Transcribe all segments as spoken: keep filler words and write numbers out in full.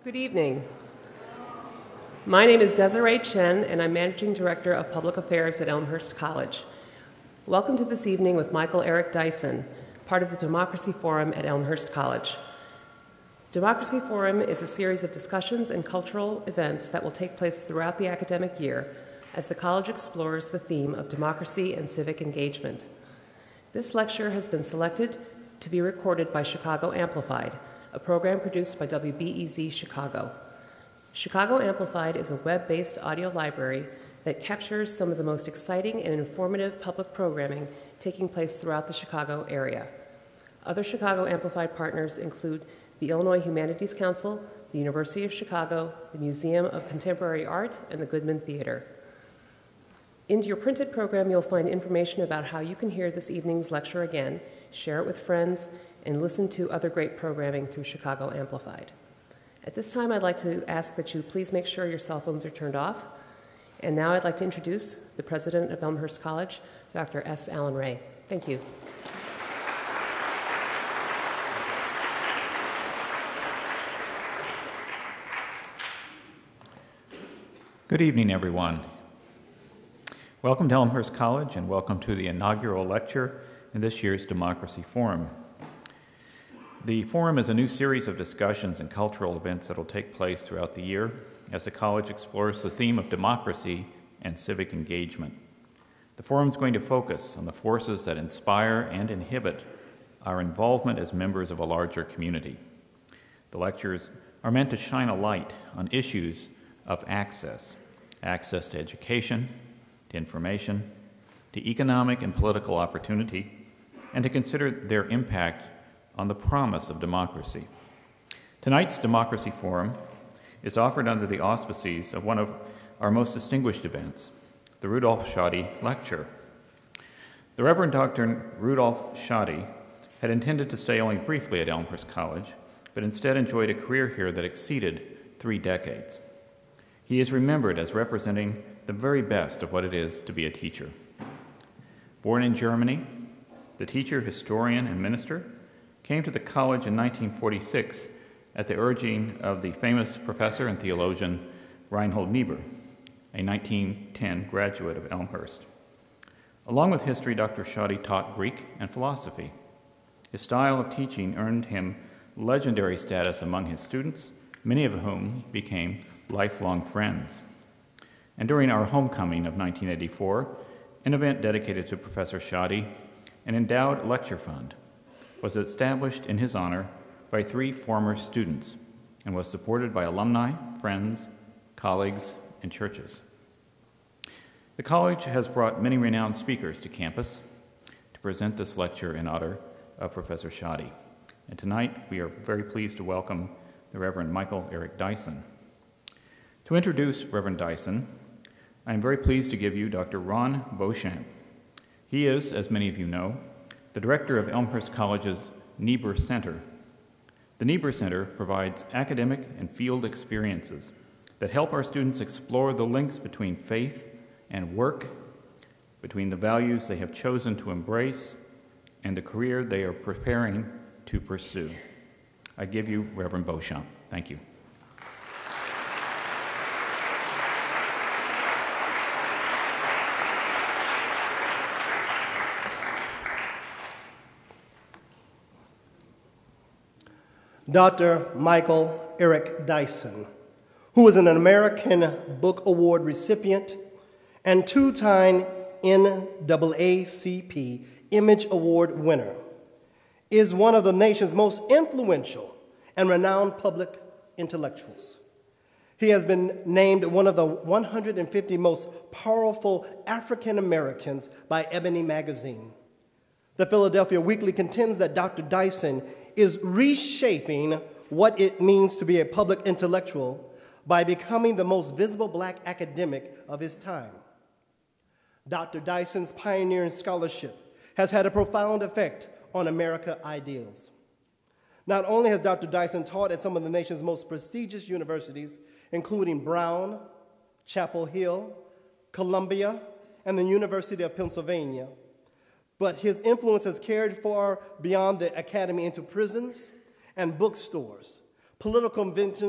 Good evening. My name is Desiree Chen, and I'm Managing Director of Public Affairs at Elmhurst College. Welcome to this evening with Michael Eric Dyson, part of the Democracy Forum at Elmhurst College. Democracy Forum is a series of discussions and cultural events that will take place throughout the academic year as the college explores the theme of democracy and civic engagement. This lecture has been selected to be recorded by Chicago Amplified, a program produced by W B E Z Chicago. Chicago Amplified is a web-based audio library that captures some of the most exciting and informative public programming taking place throughout the Chicago area. Other Chicago Amplified partners include the Illinois Humanities Council, the University of Chicago, the Museum of Contemporary Art, and the Goodman Theater. In your printed program, you'll find information about how you can hear this evening's lecture again, share it with friends, and listen to other great programming through Chicago Amplified. At this time, I'd like to ask that you please make sure your cell phones are turned off. And now I'd like to introduce the president of Elmhurst College, Doctor S. Allen Ray. Thank you. Good evening, everyone. Welcome to Elmhurst College, and welcome to the inaugural lecture in this year's Democracy Forum. The Forum is a new series of discussions and cultural events that will take place throughout the year as the college explores the theme of democracy and civic engagement. The Forum is going to focus on the forces that inspire and inhibit our involvement as members of a larger community. The lectures are meant to shine a light on issues of access, access to education, to information, to economic and political opportunity, and to consider their impact on the promise of democracy. Tonight's Democracy Forum is offered under the auspices of one of our most distinguished events, the Rudolph Schotty Lecture. The Reverend Doctor Rudolph Schotty had intended to stay only briefly at Elmhurst College, but instead enjoyed a career here that exceeded three decades. He is remembered as representing the very best of what it is to be a teacher. Born in Germany, the teacher, historian, and minister came to the college in nineteen forty-six at the urging of the famous professor and theologian Reinhold Niebuhr, a nineteen ten graduate of Elmhurst. Along with history, Doctor Schotty taught Greek and philosophy. His style of teaching earned him legendary status among his students, many of whom became lifelong friends. And during our homecoming of nineteen eighty-four, an event dedicated to Professor Schotty, an endowed lecture fund, was established in his honor by three former students and was supported by alumni, friends, colleagues, and churches. The college has brought many renowned speakers to campus to present this lecture in honor of Professor Schotty. And tonight, we are very pleased to welcome the Reverend Michael Eric Dyson. To introduce Reverend Dyson, I am very pleased to give you Doctor Ron Beauchamp. He is, as many of you know, the director of Elmhurst College's Niebuhr Center. The Niebuhr Center provides academic and field experiences that help our students explore the links between faith and work, between the values they have chosen to embrace and the career they are preparing to pursue. I give you Reverend Beauchamp. Thank you. Doctor Michael Eric Dyson, who is an American Book Award recipient and two-time N double A C P Image Award winner, is one of the nation's most influential and renowned public intellectuals. He has been named one of the one hundred fifty most powerful African Americans by Ebony magazine. The Philadelphia Weekly contends that Doctor Dyson is reshaping what it means to be a public intellectual by becoming the most visible black academic of his time. Doctor Dyson's pioneering scholarship has had a profound effect on American ideals. Not only has Doctor Dyson taught at some of the nation's most prestigious universities, including Brown, Chapel Hill, Columbia, and the University of Pennsylvania, but his influence has carried far beyond the academy into prisons and bookstores, political conventions,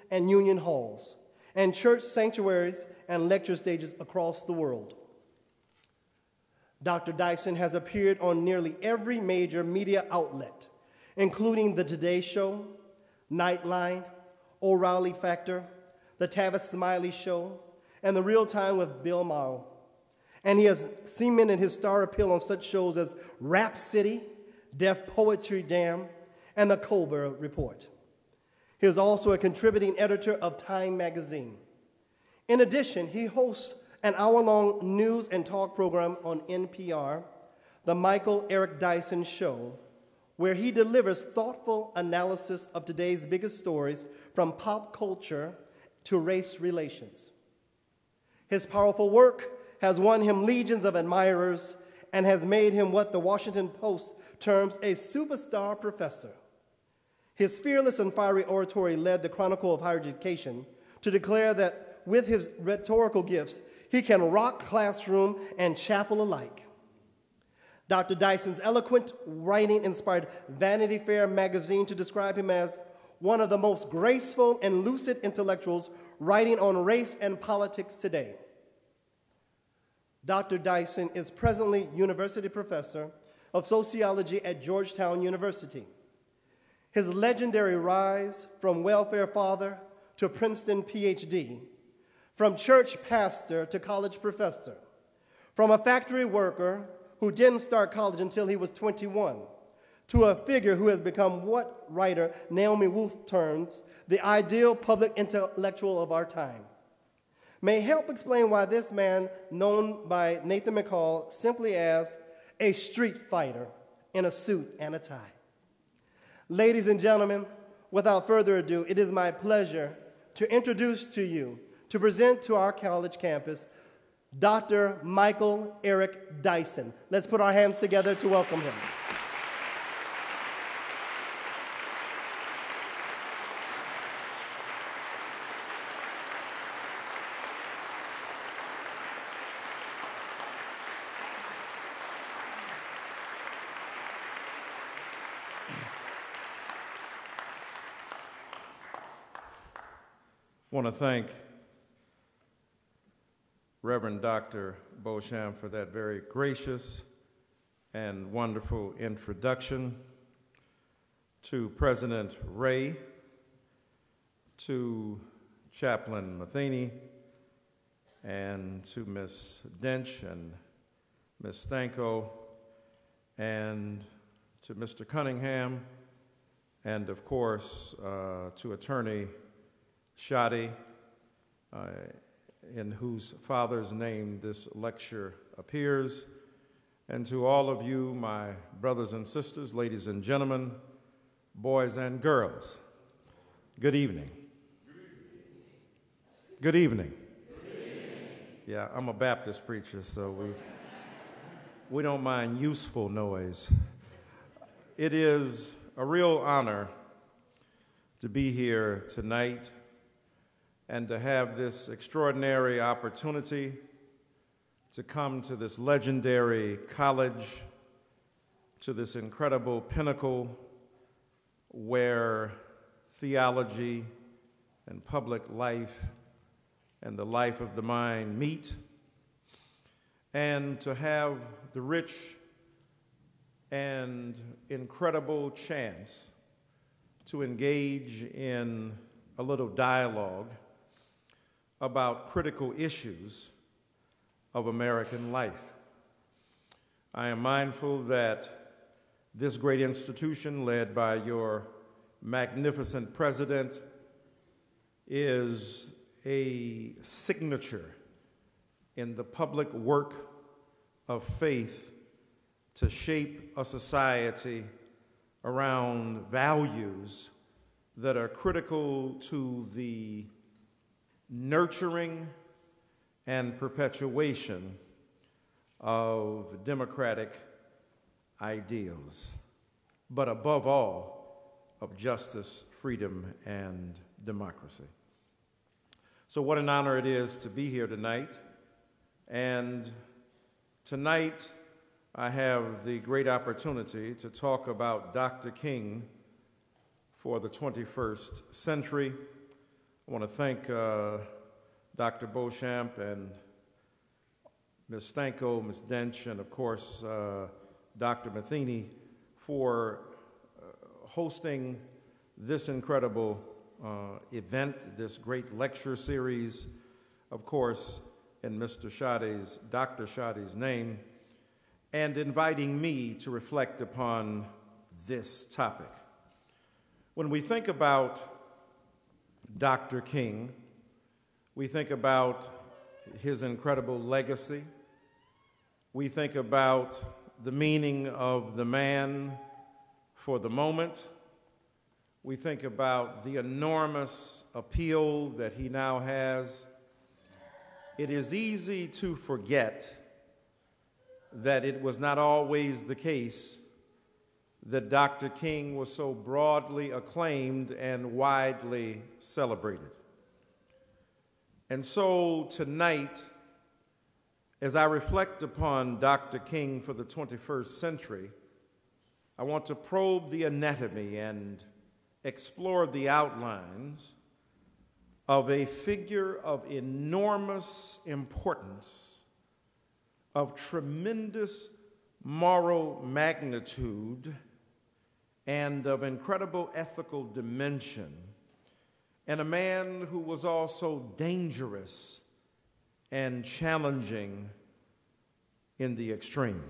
and union halls, and church sanctuaries and lecture stages across the world. Doctor Dyson has appeared on nearly every major media outlet, including The Today Show, Nightline, O'Reilly Factor, The Tavis Smiley Show, and The Real Time with Bill Maher. And he has cemented his star appeal on such shows as Rap City, Def Poetry Jam, and The Colbert Report. He is also a contributing editor of Time magazine. In addition, he hosts an hour-long news and talk program on N P R, The Michael Eric Dyson Show, where he delivers thoughtful analysis of today's biggest stories from pop culture to race relations. His powerful work has won him legions of admirers and has made him what the Washington Post terms a superstar professor. His fearless and fiery oratory led the Chronicle of Higher Education to declare that with his rhetorical gifts, he can rock classroom and chapel alike. Doctor Dyson's eloquent writing inspired Vanity Fair magazine to describe him as one of the most graceful and lucid intellectuals writing on race and politics today. Doctor Dyson is presently University Professor of Sociology at Georgetown University. His legendary rise from welfare father to Princeton P H D, from church pastor to college professor, from a factory worker who didn't start college until he was twenty-one, to a figure who has become what writer Naomi Wolf terms the ideal public intellectual of our time, may help explain why this man, known by Nathan McCall simply as a street fighter in a suit and a tie. Ladies and gentlemen, without further ado, it is my pleasure to introduce to you, to present to our college campus, Doctor Michael Eric Dyson. Let's put our hands together to welcome him. I want to thank Reverend Doctor Beauchamp for that very gracious and wonderful introduction, to President Ray, to Chaplain Matheny, and to Miz Dench and Miz Stanko, and to Mister Cunningham, and of course uh, to Attorney Shadi, uh, in whose father's name this lecture appears, and to all of you, my brothers and sisters, ladies and gentlemen, boys and girls, good evening. Good evening. Good evening. Yeah, I'm a Baptist preacher, so we, we don't mind useful noise. It is a real honor to be here tonight and to have this extraordinary opportunity to come to this legendary college, to this incredible pinnacle where theology and public life and the life of the mind meet, and to have the rich and incredible chance to engage in a little dialogue about critical issues of American life. I am mindful that this great institution, led by your magnificent president, is a signature in the public work of faith to shape a society around values that are critical to the nurturing and perpetuation of democratic ideals, but above all, of justice, freedom, and democracy. So what an honor it is to be here tonight. And tonight, I have the great opportunity to talk about Doctor King for the twenty-first century, I want to thank uh, Doctor Beauchamp and Miz Stanko, Miz Dench, and of course, uh, Doctor Matheny for uh, hosting this incredible uh, event, this great lecture series, of course, in Mister Shade's, Doctor Shade's name, and inviting me to reflect upon this topic. When we think about Doctor King, we think about his incredible legacy. We think about the meaning of the man for the moment. We think about the enormous appeal that he now has. It is easy to forget that it was not always the case that Doctor King was so broadly acclaimed and widely celebrated. And so tonight, as I reflect upon Doctor King for the twenty-first century, I want to probe the anatomy and explore the outlines of a figure of enormous importance, of tremendous moral magnitude, and of incredible ethical dimension, and a man who was also dangerous and challenging in the extreme.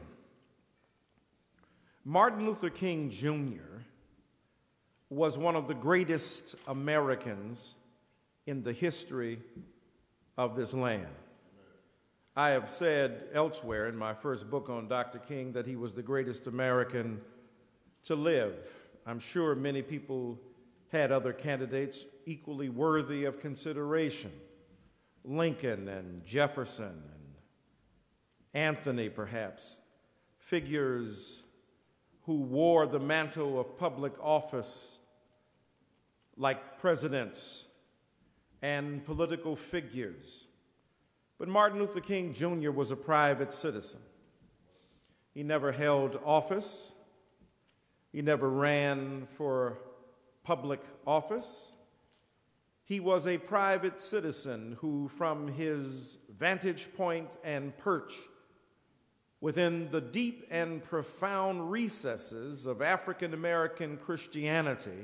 Martin Luther King Junior was one of the greatest Americans in the history of this land. I have said elsewhere in my first book on Doctor King that he was the greatest American to live. I'm sure many people had other candidates equally worthy of consideration. Lincoln and Jefferson and Anthony, perhaps, figures who wore the mantle of public office like presidents and political figures. But Martin Luther King Junior was a private citizen. He never held office. He never ran for public office. He was a private citizen who, from his vantage point and perch within the deep and profound recesses of African American Christianity,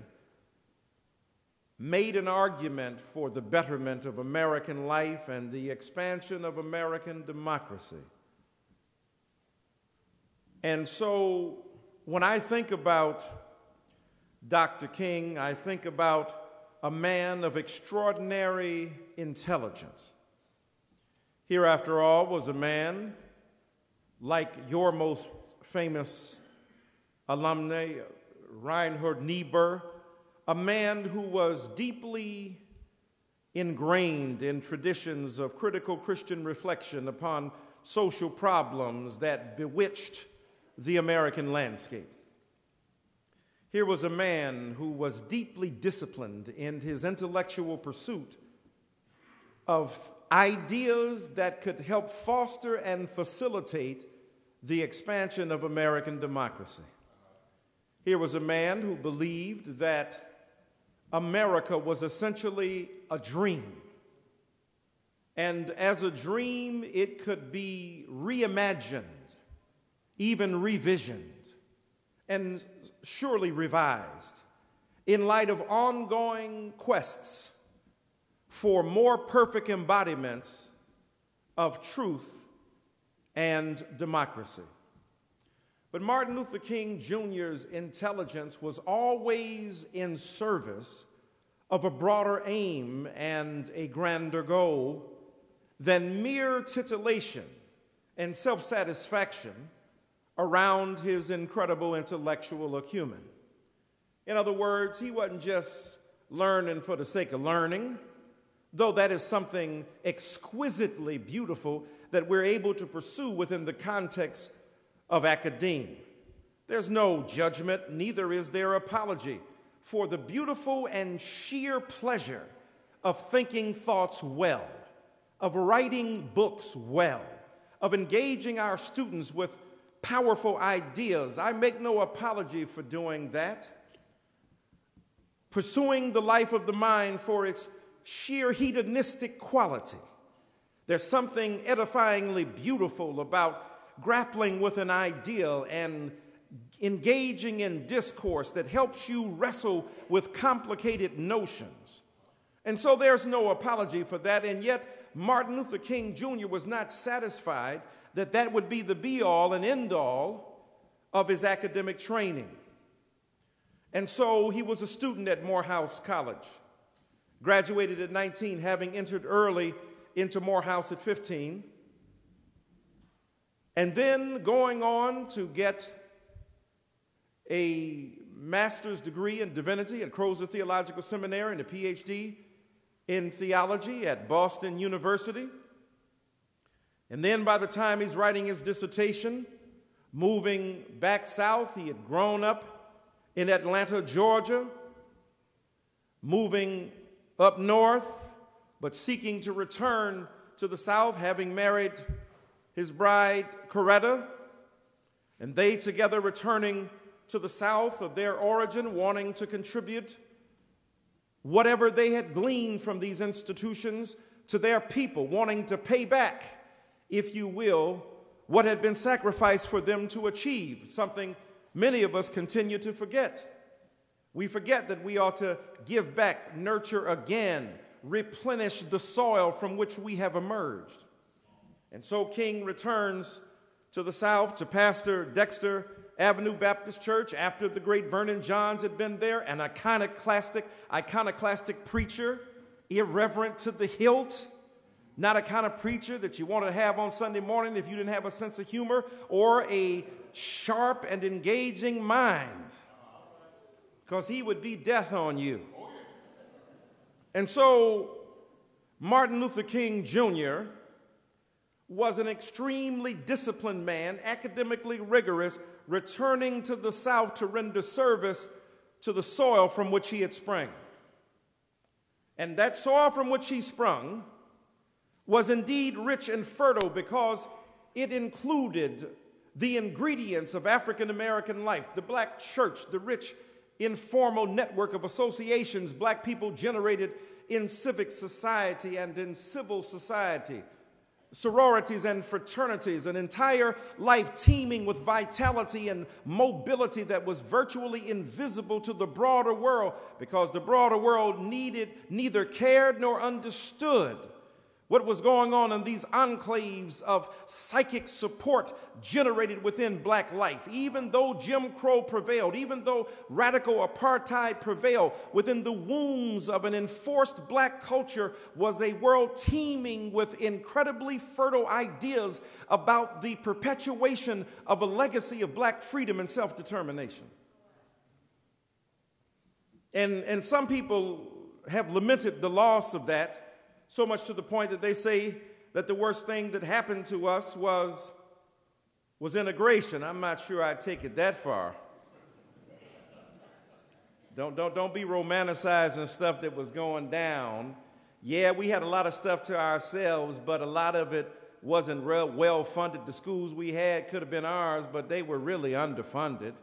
made an argument for the betterment of American life and the expansion of American democracy. And so when I think about Doctor King, I think about a man of extraordinary intelligence. Here, after all, was a man like your most famous alumni, Reinhard Niebuhr, a man who was deeply ingrained in traditions of critical Christian reflection upon social problems that bewitched the American landscape. Here was a man who was deeply disciplined in his intellectual pursuit of ideas that could help foster and facilitate the expansion of American democracy. Here was a man who believed that America was essentially a dream. And as a dream, it could be reimagined, even revisioned, and surely revised in light of ongoing quests for more perfect embodiments of truth and democracy. But Martin Luther King Junior's intelligence was always in service of a broader aim and a grander goal than mere titillation and self-satisfaction around his incredible intellectual acumen. In other words, he wasn't just learning for the sake of learning, though that is something exquisitely beautiful that we're able to pursue within the context of academia. There's no judgment, neither is there apology for the beautiful and sheer pleasure of thinking thoughts well, of writing books well, of engaging our students with powerful ideas. I make no apology for doing that. Pursuing the life of the mind for its sheer hedonistic quality. There's something edifyingly beautiful about grappling with an ideal and engaging in discourse that helps you wrestle with complicated notions. And so there's no apology for that, and yet Martin Luther King Junior was not satisfied that that would be the be-all and end-all of his academic training. And so he was a student at Morehouse College, graduated at nineteen, having entered early into Morehouse at fifteen, and then going on to get a master's degree in divinity at Crozer Theological Seminary and a P H D in theology at Boston University. And then by the time he's writing his dissertation, moving back south, he had grown up in Atlanta, Georgia, moving up north, but seeking to return to the south, having married his bride, Coretta, and they together returning to the south of their origin, wanting to contribute whatever they had gleaned from these institutions to their people, wanting to pay back, if you will, what had been sacrificed for them to achieve, something many of us continue to forget. We forget that we ought to give back, nurture again, replenish the soil from which we have emerged. And so King returns to the south to pastor Dexter Avenue Baptist Church after the great Vernon Johns had been there, an iconoclastic, iconoclastic preacher, irreverent to the hilt, not a kind of preacher that you want to have on Sunday morning if you didn't have a sense of humor or a sharp and engaging mind, because he would be death on you. And so Martin Luther King Junior was an extremely disciplined man, academically rigorous, returning to the South to render service to the soil from which he had sprung. And that soil from which he sprung was indeed rich and fertile because it included the ingredients of African American life, the black church, the rich informal network of associations black people generated in civic society and in civil society, sororities and fraternities, an entire life teeming with vitality and mobility that was virtually invisible to the broader world because the broader world needed, neither cared nor understood what was going on in these enclaves of psychic support generated within black life. Even though Jim Crow prevailed, even though radical apartheid prevailed, within the wombs of an enforced black culture was a world teeming with incredibly fertile ideas about the perpetuation of a legacy of black freedom and self-determination. And, and some people have lamented the loss of that, so much to the point that they say that the worst thing that happened to us was, was integration. I'm not sure I'd take it that far. Don't, don't, don't be romanticizing stuff that was going down. Yeah, we had a lot of stuff to ourselves, but a lot of it wasn't real well funded. The schools we had could have been ours, but they were really underfunded.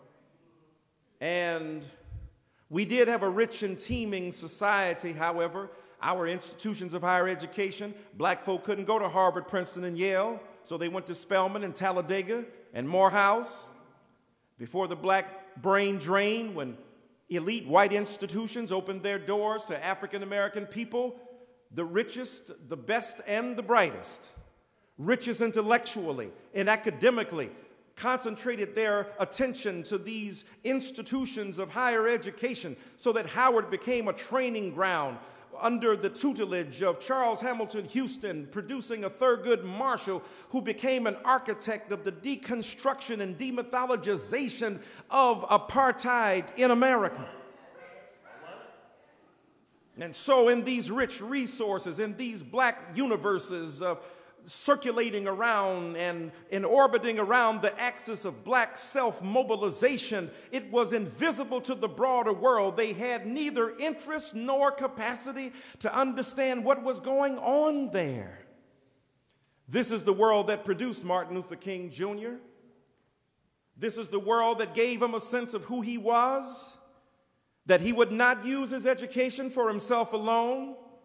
And we did have a rich and teeming society, however. Our institutions of higher education, black folk couldn't go to Harvard, Princeton, and Yale, so they went to Spelman and Talladega and Morehouse. Before the black brain drain, when elite white institutions opened their doors to African American people, the richest, the best, and the brightest, richest intellectually and academically, concentrated their attention to these institutions of higher education so that Howard became a training ground under the tutelage of Charles Hamilton Houston, producing a Thurgood Marshall who became an architect of the deconstruction and demythologization of apartheid in America. And so in these rich resources, in these black universes of circulating around and, and orbiting around the axis of black self-mobilization, it was invisible to the broader world. They had neither interest nor capacity to understand what was going on there. This is the world that produced Martin Luther King Junior This is the world that gave him a sense of who he was, that he would not use his education for himself alone,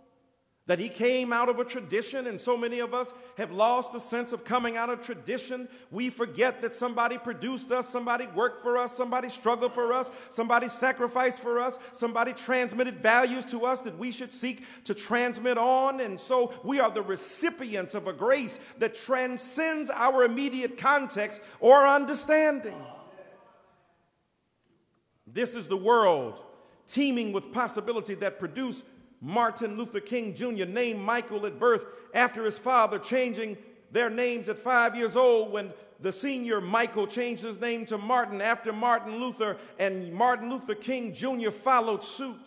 that he came out of a tradition, and so many of us have lost the sense of coming out of tradition. We forget that somebody produced us, somebody worked for us, somebody struggled for us, somebody sacrificed for us, somebody transmitted values to us that we should seek to transmit on. And so we are the recipients of a grace that transcends our immediate context or understanding. This is the world teeming with possibility that produced Martin Luther King Junior, named Michael at birth after his father changing their names at five years old, when the senior Michael changed his name to Martin after Martin Luther, and Martin Luther King Junior followed suit.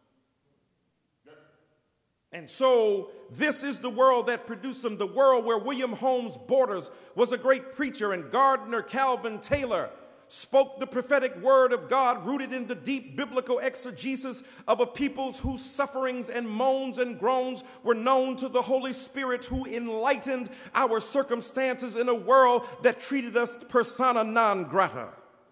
And so this is the world that produced him, the world where William Holmes Borders was a great preacher, and Gardner Calvin Taylor spoke the prophetic word of God rooted in the deep biblical exegesis of a peoples whose sufferings and moans and groans were known to the Holy Spirit, who enlightened our circumstances in a world that treated us persona non grata.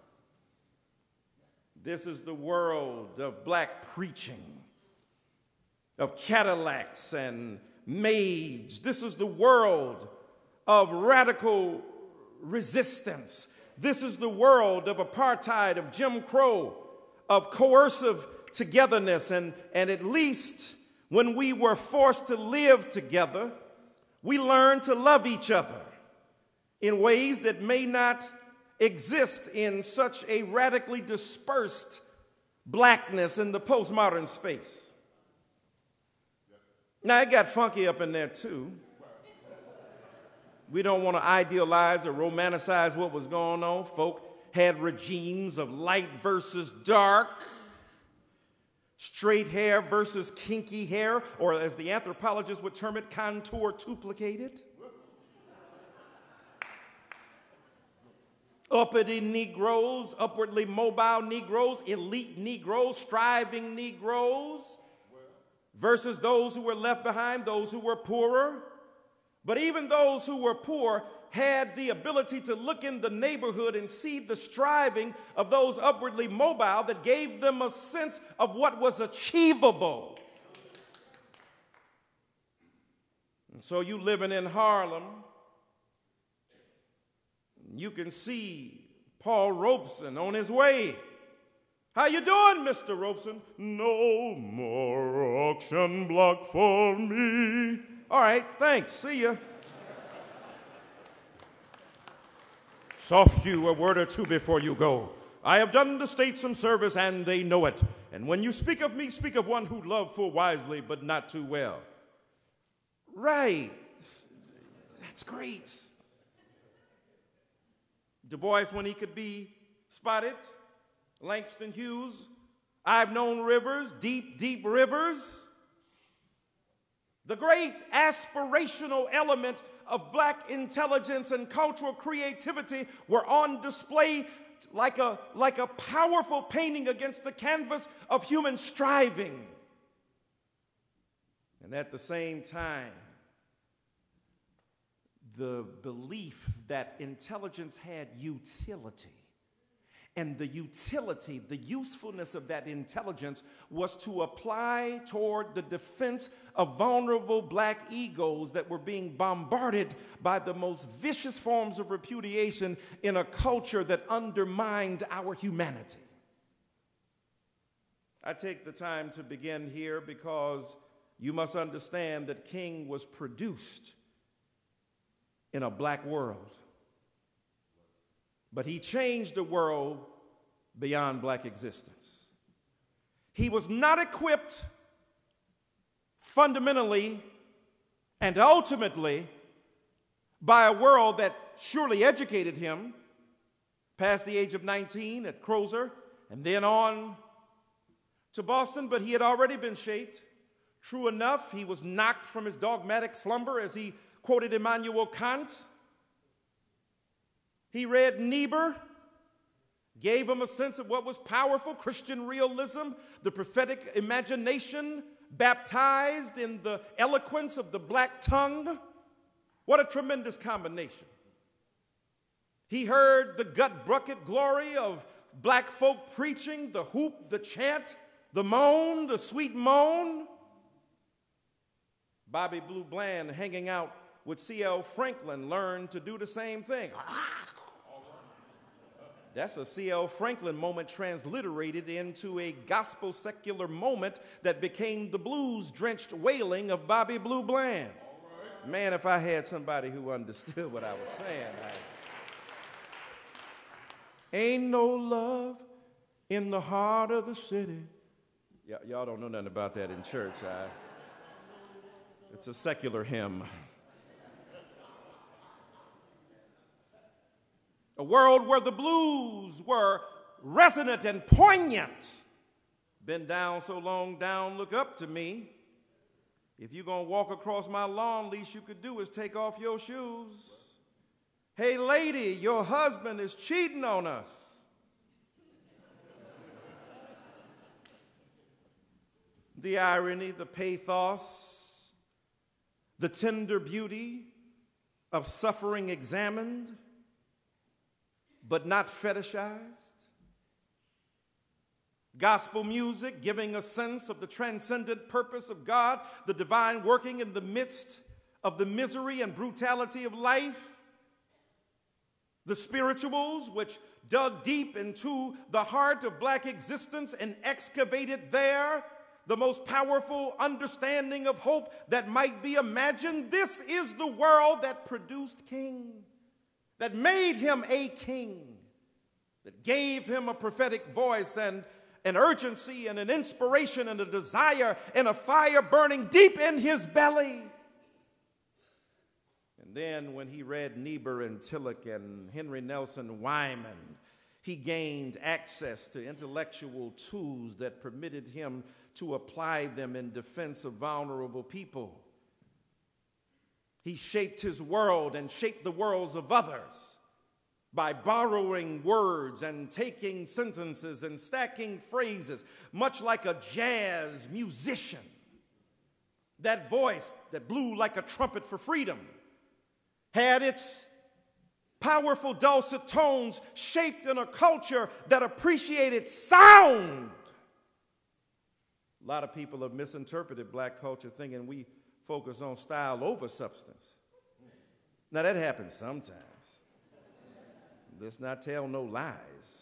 This is the world of black preaching, of Cadillacs and maids. This is the world of radical resistance. This is the world of apartheid, of Jim Crow, of coercive togetherness. And, and at least when we were forced to live together, we learned to love each other in ways that may not exist in such a radically dispersed blackness in the postmodern space. Now, it got funky up in there, too. We don't want to idealize or romanticize what was going on. Folk had regimes of light versus dark, straight hair versus kinky hair, or as the anthropologists would term it, contour duplicated. Uppity Negroes, upwardly mobile Negroes, elite Negroes, striving Negroes, versus those who were left behind, those who were poorer. But even those who were poor had the ability to look in the neighborhood and see the striving of those upwardly mobile that gave them a sense of what was achievable. And so you living in Harlem, you can see Paul Robeson on his way. How you doing, Mister Robeson? No more auction block for me. All right, thanks. See ya. Soft you a word or two before you go. I have done the state some service, and they know it. And when you speak of me, speak of one who loved full wisely, but not too well. Right. That's great. Du Bois, when he could be spotted. Langston Hughes. I've known rivers, deep, deep rivers. The great aspirational element of black intelligence and cultural creativity were on display like a, like a powerful painting against the canvas of human striving. And at the same time, the belief that intelligence had utility. And the utility, the usefulness of that intelligence was to apply toward the defense of vulnerable black egos that were being bombarded by the most vicious forms of repudiation in a culture that undermined our humanity. I take the time to begin here because you must understand that King was produced in a black world. But he changed the world beyond black existence. He was not equipped fundamentally and ultimately by a world that surely educated him past the age of nineteen at Crozer and then on to Boston, but he had already been shaped. True enough, he was knocked from his dogmatic slumber, as he quoted Immanuel Kant. He read Niebuhr, gave him a sense of what was powerful, Christian realism, the prophetic imagination, baptized in the eloquence of the black tongue. What a tremendous combination. He heard the gut bucket glory of black folk preaching, the hoop, the chant, the moan, the sweet moan. Bobby Blue Bland hanging out with C L Franklin learned to do the same thing. That's a C L Franklin moment transliterated into a gospel secular moment that became the blues-drenched wailing of Bobby Blue Bland. Right. Man, if I had somebody who understood what I was saying. I... Ain't no love in the heart of the city. Y- y'all don't know nothing about that in church. I... It's a secular hymn. A world where the blues were resonant and poignant. Been down so long down, look up to me. If you're going to walk across my lawn, least you could do is take off your shoes. Hey, lady, your husband is cheating on us. The irony, the pathos, the tender beauty of suffering examined, but not fetishized. Gospel music giving a sense of the transcendent purpose of God, the divine working in the midst of the misery and brutality of life. The spirituals which dug deep into the heart of black existence and excavated there the most powerful understanding of hope that might be imagined. This is the world that produced King, that made him a king, that gave him a prophetic voice and an urgency and an inspiration and a desire and a fire burning deep in his belly. And then when he read Niebuhr and Tillich and Henry Nelson Wyman, he gained access to intellectual tools that permitted him to apply them in defense of vulnerable people. He shaped his world and shaped the worlds of others by borrowing words and taking sentences and stacking phrases, much like a jazz musician. That voice that blew like a trumpet for freedom had its powerful dulcet tones shaped in a culture that appreciated sound. A lot of people have misinterpreted black culture thinking we focus on style over substance. Now that happens sometimes. Let's not tell no lies.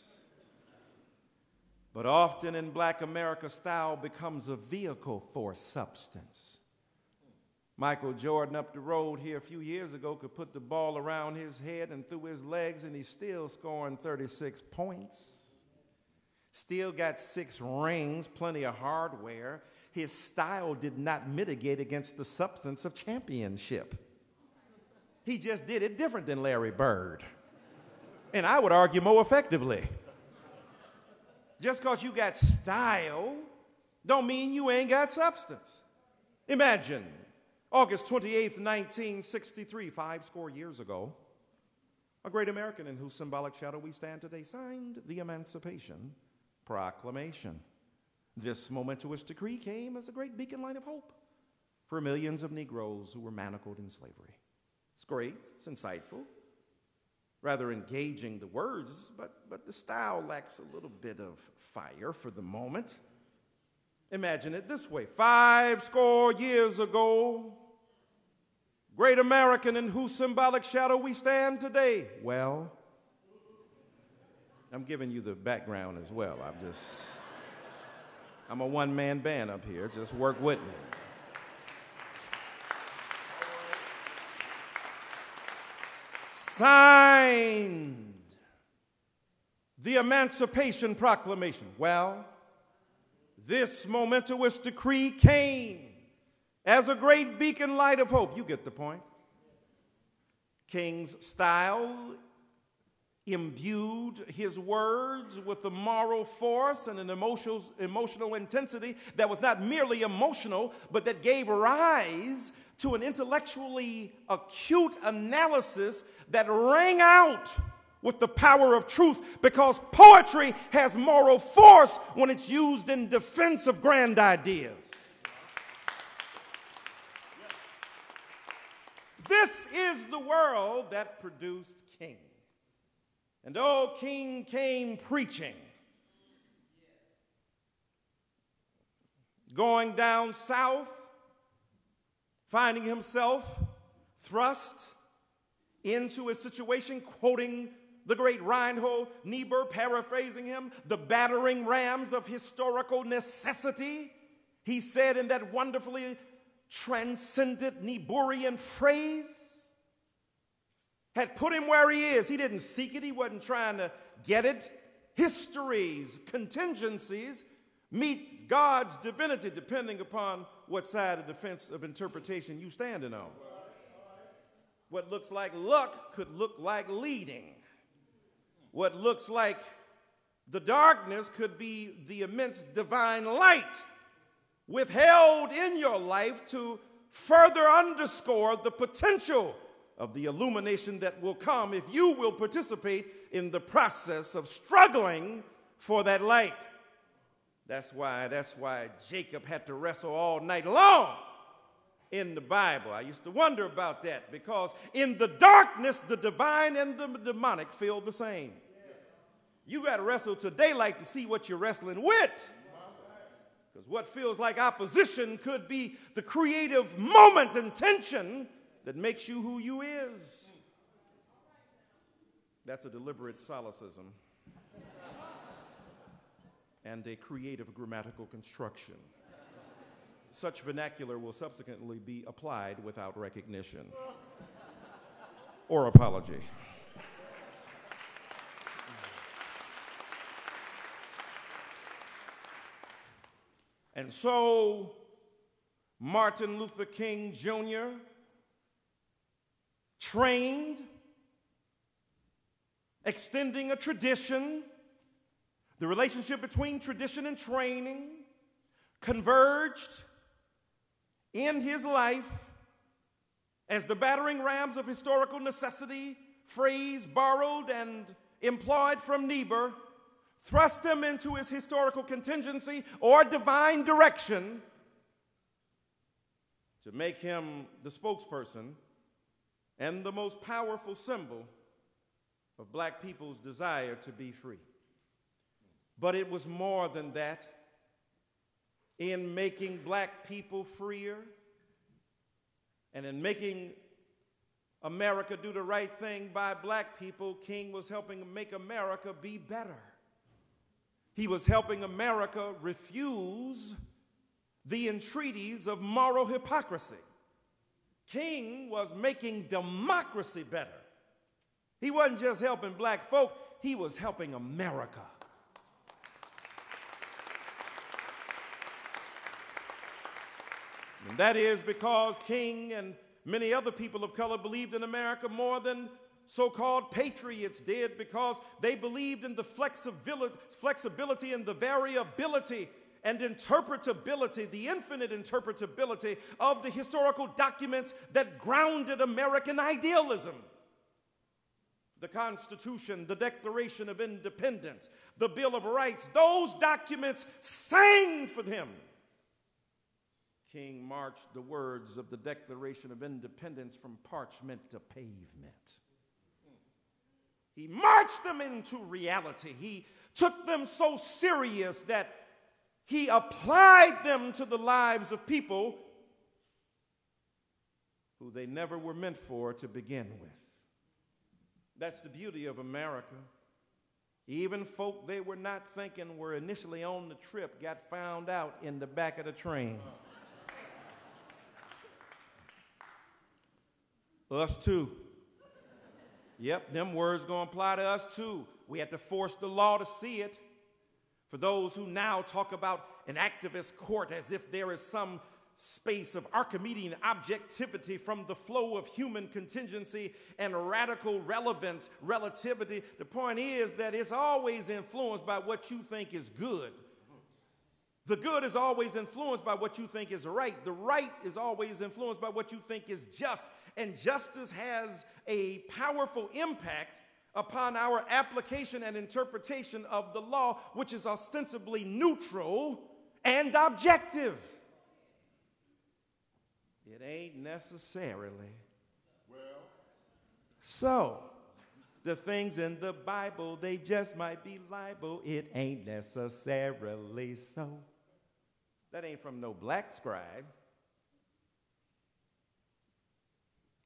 But often in black America, style becomes a vehicle for substance. Michael Jordan up the road here a few years ago could put the ball around his head and through his legs, and he's still scoring thirty-six points. Still got six rings, plenty of hardware. His style did not mitigate against the substance of championship. He just did it different than Larry Bird. And I would argue more effectively. Just because you got style don't mean you ain't got substance. Imagine August twenty-eighth, nineteen sixty-three, five score years ago, a great American in whose symbolic shadow we stand today signed the Emancipation Proclamation. This momentous decree came as a great beacon light of hope for millions of Negroes who were manacled in slavery. It's great, it's insightful, rather engaging the words, but, but the style lacks a little bit of fire for the moment. Imagine it this way. Five score years ago, great American in whose symbolic shadow we stand today. Well, I'm giving you the background as well. I'm just, I'm a one-man band up here. Just work with me. Signed the Emancipation Proclamation. Well, this momentous decree came as a great beacon light of hope. You get the point. King's style imbued his words with a moral force and an emotional, emotional intensity that was not merely emotional, but that gave rise to an intellectually acute analysis that rang out with the power of truth, because poetry has moral force when it's used in defense of grand ideas. This is the world that produced King. And oh, King came preaching, going down south, finding himself thrust into a situation, quoting the great Reinhold Niebuhr, paraphrasing him, the battering rams of historical necessity. He said in that wonderfully transcendent Niebuhrian phrase, had put him where he is. He didn't seek it. He wasn't trying to get it. Histories, contingencies meet God's divinity depending upon what side of the fence of interpretation you standing on. What looks like luck could look like leading. What looks like the darkness could be the immense divine light withheld in your life to further underscore the potential of the illumination that will come if you will participate in the process of struggling for that light. That's why, that's why Jacob had to wrestle all night long in the Bible. I used to wonder about that because in the darkness, the divine and the demonic feel the same. You got to wrestle to daylight to see what you're wrestling with. Because what feels like opposition could be the creative moment and tension that makes you who you is. That's a deliberate solecism and a creative grammatical construction. Such vernacular will subsequently be applied without recognition or apology. And so, Martin Luther King Junior trained, extending a tradition, the relationship between tradition and training converged in his life as the battering rams of historical necessity, phrase borrowed and employed from Niebuhr, thrust him into his historical contingency or divine direction to make him the spokesperson and the most powerful symbol of black people's desire to be free. But it was more than that. In making black people freer and in making America do the right thing by black people, King was helping make America be better. He was helping America refuse the entreaties of moral hypocrisy. King was making democracy better. He wasn't just helping black folk, he was helping America. And that is because King and many other people of color believed in America more than so-called patriots did, because they believed in the flexibility, flexibility and the variability and interpretability, the infinite interpretability of the historical documents that grounded American idealism. The Constitution, the Declaration of Independence, the Bill of Rights, those documents sang for them. King marched the words of the Declaration of Independence from parchment to pavement. He marched them into reality. He took them so serious that he applied them to the lives of people who they never were meant for to begin with. That's the beauty of America. Even folk they were not thinking were initially on the trip got found out in the back of the train. Us too. Yep, them words gonna apply to us too. We had to force the law to see it. For those who now talk about an activist court as if there is some space of Archimedean objectivity from the flow of human contingency and radical relevance, relativity, the point is that it's always influenced by what you think is good. The good is always influenced by what you think is right. The right is always influenced by what you think is just. And justice has a powerful impact upon our application and interpretation of the law, which is ostensibly neutral and objective. It ain't necessarily. Well. So, the things in the Bible, they just might be libel. It ain't necessarily so. That ain't from no black scribe.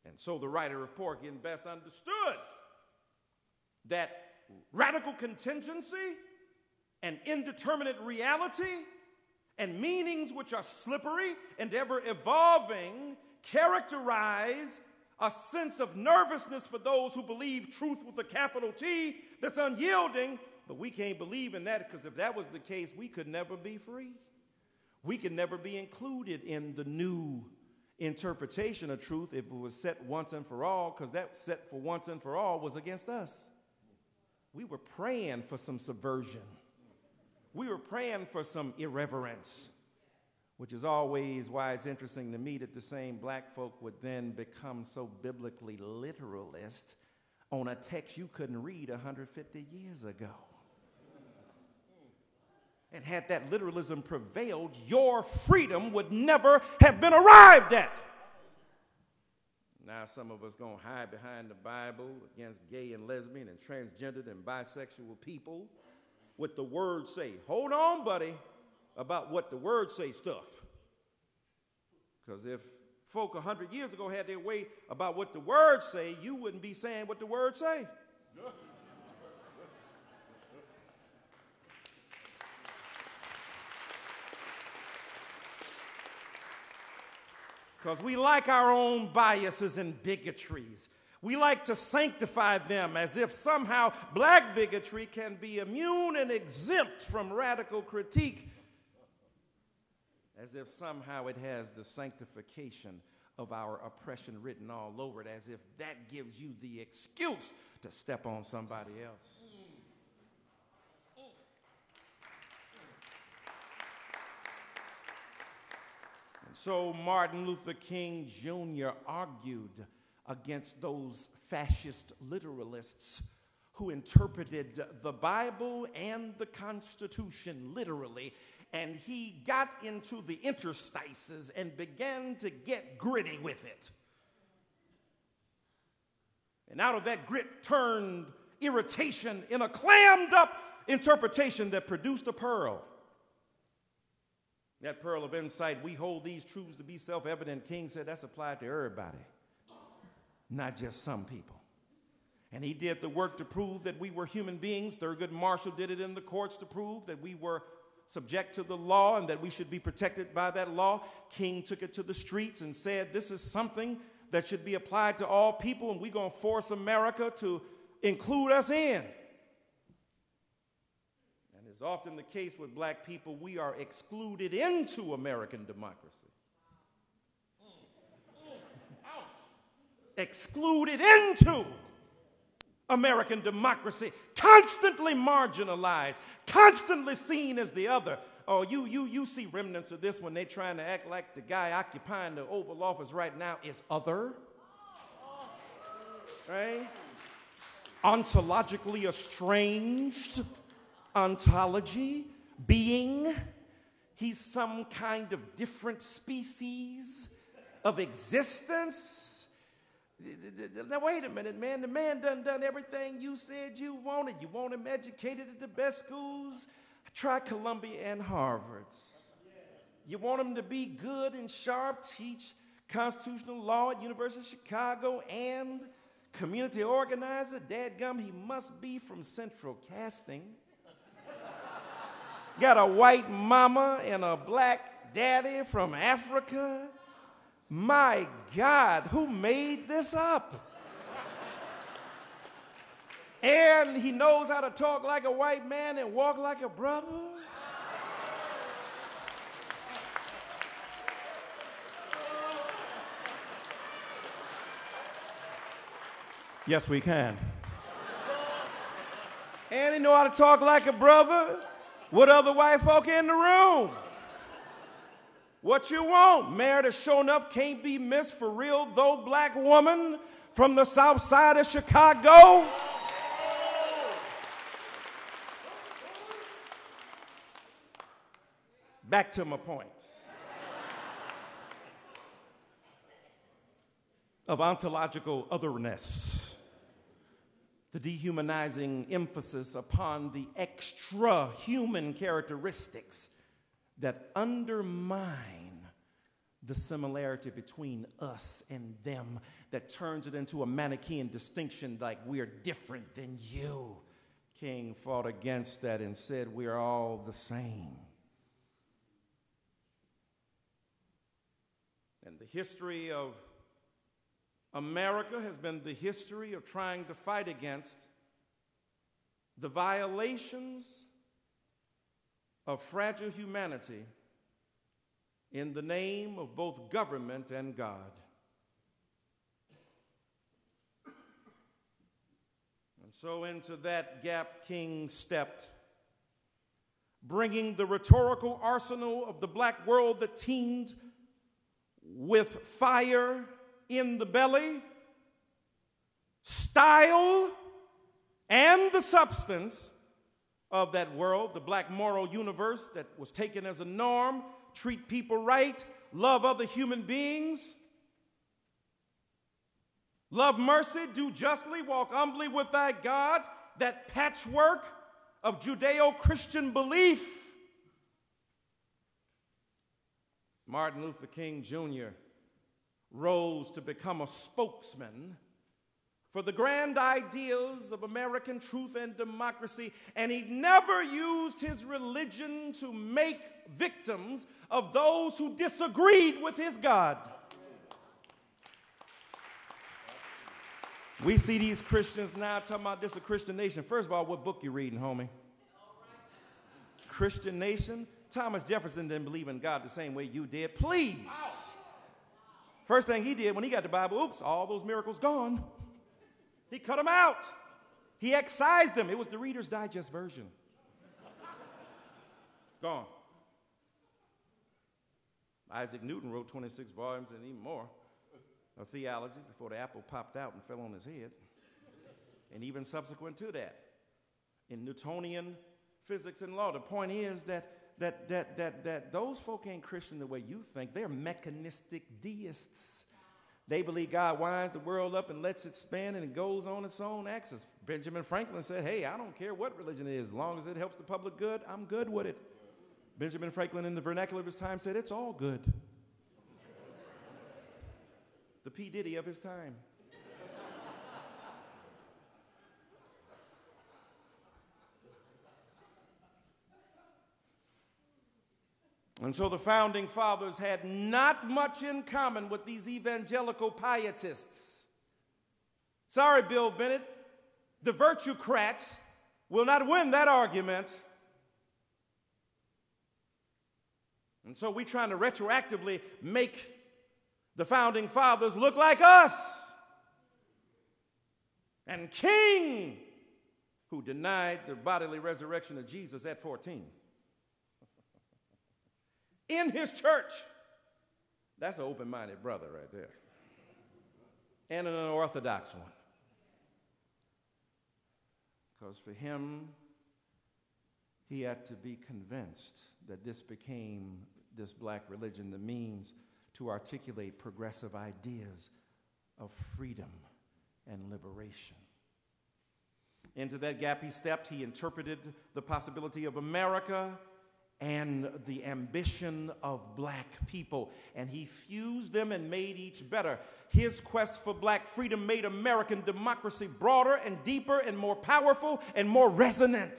And so the writer of Poor Getting Best understood that radical contingency and indeterminate reality and meanings which are slippery and ever evolving characterize a sense of nervousness for those who believe truth with a capital T that's unyielding. But we can't believe in that, because if that was the case, we could never be free. We could never be included in the new interpretation of truth if it was set once and for all, because that set for once and for all was against us. We were praying for some subversion. We were praying for some irreverence, which is always why it's interesting to me that the same black folk would then become so biblically literalist on a text you couldn't read one hundred fifty years ago. And had that literalism prevailed, your freedom would never have been arrived at. Now some of us going to hide behind the Bible against gay and lesbian and transgendered and bisexual people with the word say. Hold on, buddy, about what the word say stuff. Because if folk one hundred years ago had their way about what the word say, you wouldn't be saying what the word say. Because we like our own biases and bigotries. We like to sanctify them as if somehow black bigotry can be immune and exempt from radical critique, as if somehow it has the sanctification of our oppression written all over it, as if that gives you the excuse to step on somebody else. So Martin Luther King Junior argued against those fascist literalists who interpreted the Bible and the Constitution literally, and he got into the interstices and began to get gritty with it. And out of that grit turned irritation in a clammed up interpretation that produced a pearl. That pearl of insight, we hold these truths to be self-evident. King said that's applied to everybody, not just some people. And he did the work to prove that we were human beings. Thurgood Marshall did it in the courts to prove that we were subject to the law and that we should be protected by that law. King took it to the streets and said this is something that should be applied to all people, and we're going to force America to include us in. As often the case with black people, we are excluded into American democracy. Excluded into American democracy, constantly marginalized, constantly seen as the other. Oh, you, you, you see remnants of this when they're trying to act like the guy occupying the Oval Office right now is other. Right? Ontologically estranged. Ontology, being, he's some kind of different species of existence. Now, wait a minute, man. The man done done everything you said you wanted. You want him educated at the best schools? Try Columbia and Harvard. You want him to be good and sharp, teach constitutional law at University of Chicago and community organizer? Dadgum, he must be from Central Casting. Got a white mama and a black daddy from Africa. My God, who made this up? And he knows how to talk like a white man and walk like a brother. Yes, we can. And he know how to talk like a brother. What other white folk in the room? What you want? Meredith Shonuff can't be missed for real, though, black woman from the south side of Chicago. Back to my point of ontological otherness. The dehumanizing emphasis upon the extra-human characteristics that undermine the similarity between us and them that turns it into a Manichaean distinction like we're different than you. King fought against that and said we are all the same. And the history of America has been the history of trying to fight against the violations of fragile humanity in the name of both government and God. And so into that gap King stepped, bringing the rhetorical arsenal of the black world that teemed with fire in the belly, style, and the substance of that world, the black moral universe that was taken as a norm. Treat people right, love other human beings, love mercy, do justly, walk humbly with thy God, that patchwork of Judeo-Christian belief. Martin Luther King Junior rose to become a spokesman for the grand ideals of American truth and democracy, and he never used his religion to make victims of those who disagreed with his God. We see these Christians now talking about this is a Christian nation. First of all, what book you reading, homie? Christian nation? Thomas Jefferson didn't believe in God the same way you did. Please. First thing he did when he got the Bible, oops, all those miracles gone. He cut them out. He excised them. It was the Reader's Digest version. Gone. Isaac Newton wrote twenty-six volumes and even more of theology before the apple popped out and fell on his head. And even subsequent to that, in Newtonian physics and law, the point is that that that that that those folk ain't Christian the way you think. They're mechanistic deists. They believe God winds the world up and lets it spin and it goes on its own axis. Benjamin Franklin said, hey, I don't care what religion it is. As long as it helps the public good, I'm good with it. Benjamin Franklin, in the vernacular of his time, said, it's all good. The P. Diddy of his time. And so the founding fathers had not much in common with these evangelical pietists. Sorry, Bill Bennett, the virtuecrats will not win that argument. And so we're trying to retroactively make the founding fathers look like us. And King, who denied the bodily resurrection of Jesus at fourteen. In his church. That's an open-minded brother right there. And an unorthodox one. Because for him, he had to be convinced that this became, this black religion, the means to articulate progressive ideas of freedom and liberation. Into that gap he stepped. He interpreted the possibility of America and the ambition of black people, and he fused them and made each better. His quest for black freedom made American democracy broader and deeper and more powerful and more resonant.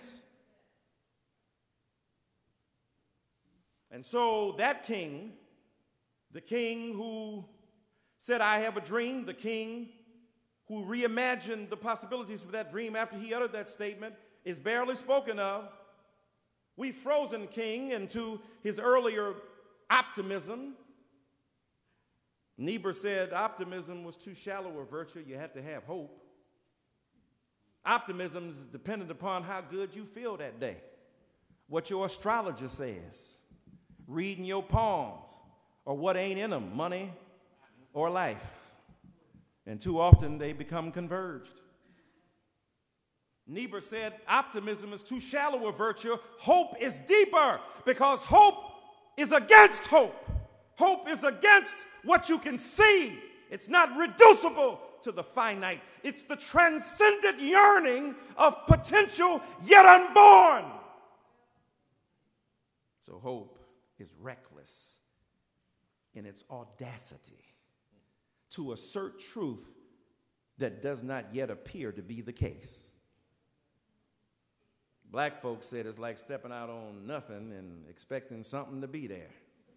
And so that king, the king who said, I have a dream, the king who reimagined the possibilities for that dream after he uttered that statement, is barely spoken of. We've frozen King into his earlier optimism. Niebuhr said optimism was too shallow a virtue. You had to have hope. Optimism is dependent upon how good you feel that day, what your astrologer says, reading your palms, or what ain't in them, money or life. And too often they become converged. Niebuhr said optimism is too shallow a virtue. Hope is deeper, because hope is against hope. Hope is against what you can see. It's not reducible to the finite. It's the transcendent yearning of potential yet unborn. So hope is reckless in its audacity to assert truth that does not yet appear to be the case. Black folks said it's like stepping out on nothing and expecting something to be there.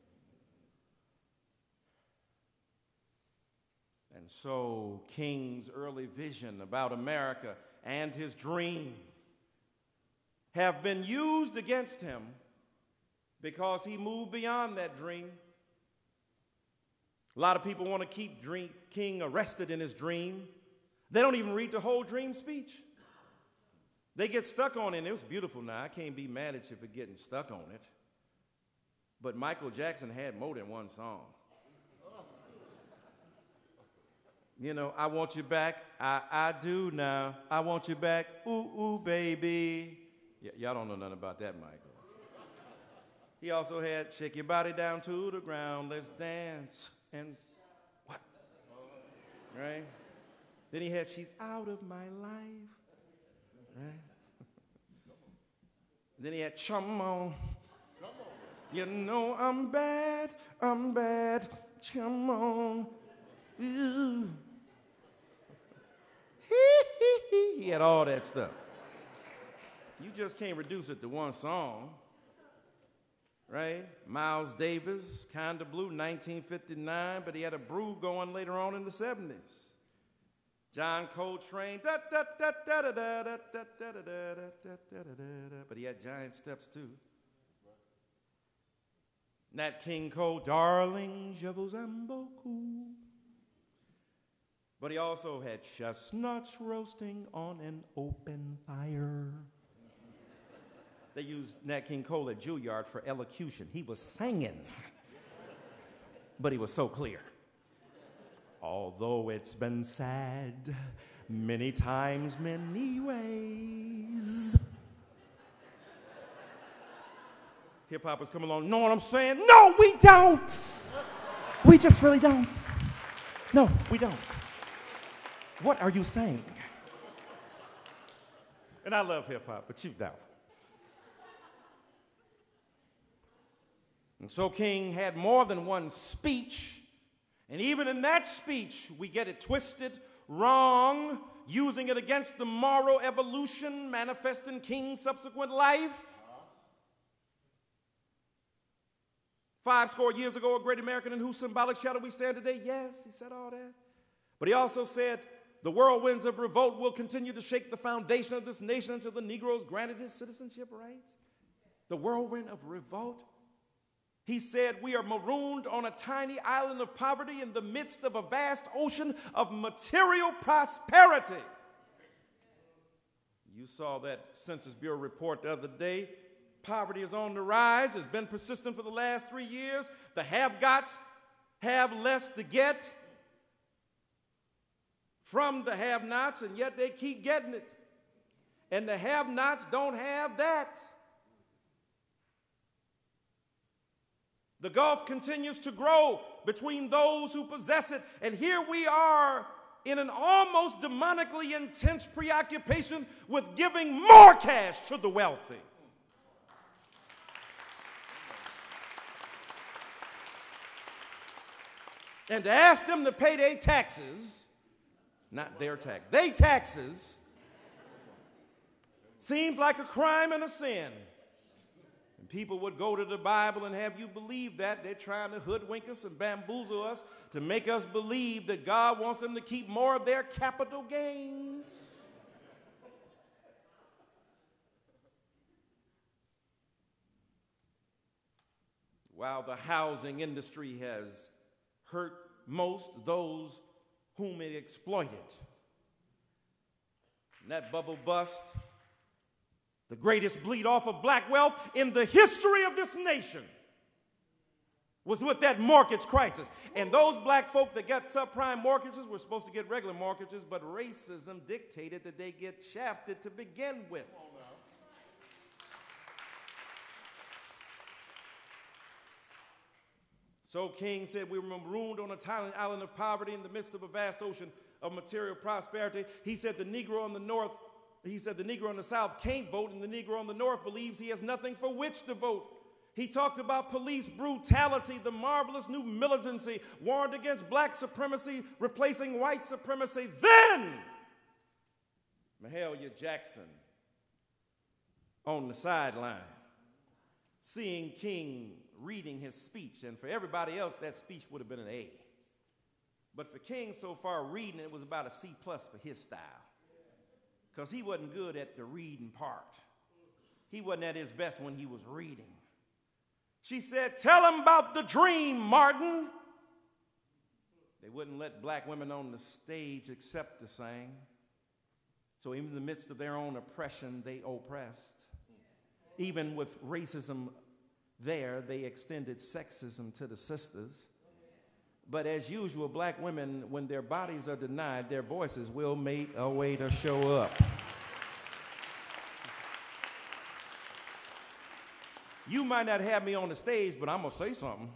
And so King's early vision about America and his dream have been used against him because he moved beyond that dream. A lot of people want to keep dream, King arrested in his dream. They don't even read the whole dream speech. They get stuck on it, and it was beautiful. Now, I can't be mad at you for getting stuck on it. But Michael Jackson had more than one song. You know, I want you back, I, I do now. I want you back, ooh, ooh, baby. Y- y'all don't know nothing about that, Michael. He also had shake your body down to the ground, let's dance. And what? Right? Then he had she's out of my life. Right? Then he had chum on. You know I'm bad, I'm bad, chum on. Ooh. He had all that stuff. You just can't reduce it to one song, right? Miles Davis, Kinda Blue, nineteen fifty-nine, but he had a brew going later on in the seventies. John Coltrane, da da da da da da da da da da da da da, but he had giant steps too. Nat King Cole, Darling, je vous aime beaucoup. But he also had chestnuts roasting on an open fire. They used Nat King Cole at Juilliard for elocution. He was singing, but he was so clear. Although it's been said many times, many ways. Hip-hoppers come along, know what I'm saying? No, we don't. We just really don't. No, we don't. What are you saying? And I love hip-hop, but you don't. And so King had more than one speech, and even in that speech, we get it twisted, wrong, using it against the moral evolution manifest in King's subsequent life. Five score years ago, a great American in whose symbolic shadow we stand today. Yes, he said all that. But he also said, the whirlwinds of revolt will continue to shake the foundation of this nation until the Negroes granted his citizenship rights. The whirlwind of revolt. He said, we are marooned on a tiny island of poverty in the midst of a vast ocean of material prosperity. You saw that Census Bureau report the other day. Poverty is on the rise. It's been persistent for the last three years. The have-gots have less to get from the have-nots, and yet they keep getting it. And the have-nots don't have that. The gulf continues to grow between those who possess it, and here we are in an almost demonically intense preoccupation with giving more cash to the wealthy. And to ask them to pay their taxes, not their tax, they taxes, seems like a crime and a sin. And people would go to the Bible and have you believe that. They're trying to hoodwink us and bamboozle us to make us believe that God wants them to keep more of their capital gains. While the housing industry has hurt most those whom it exploited. And that bubble bust, the greatest bleed off of black wealth in the history of this nation, was with that mortgage crisis. And those black folk that got subprime mortgages were supposed to get regular mortgages, but racism dictated that they get shafted to begin with. So King said we were marooned on a tiny island of poverty in the midst of a vast ocean of material prosperity. He said the Negro in the North, he said the Negro in the South can't vote, and the Negro in the North believes he has nothing for which to vote. He talked about police brutality, the marvelous new militancy, warned against black supremacy, replacing white supremacy. Then, Mahalia Jackson on the sideline, seeing King reading his speech, and for everybody else, that speech would have been an A. But for King, so far, reading it was about a C plus for his style, because he wasn't good at the reading part. He wasn't at his best when he was reading. She said, "Tell him about the dream, Martin." They wouldn't let black women on the stage except to sing. So even in the midst of their own oppression, they oppressed. Even with racism there, they extended sexism to the sisters. But as usual, black women, when their bodies are denied, their voices will make a way to show up. You might not have me on the stage, but I'm going to say something.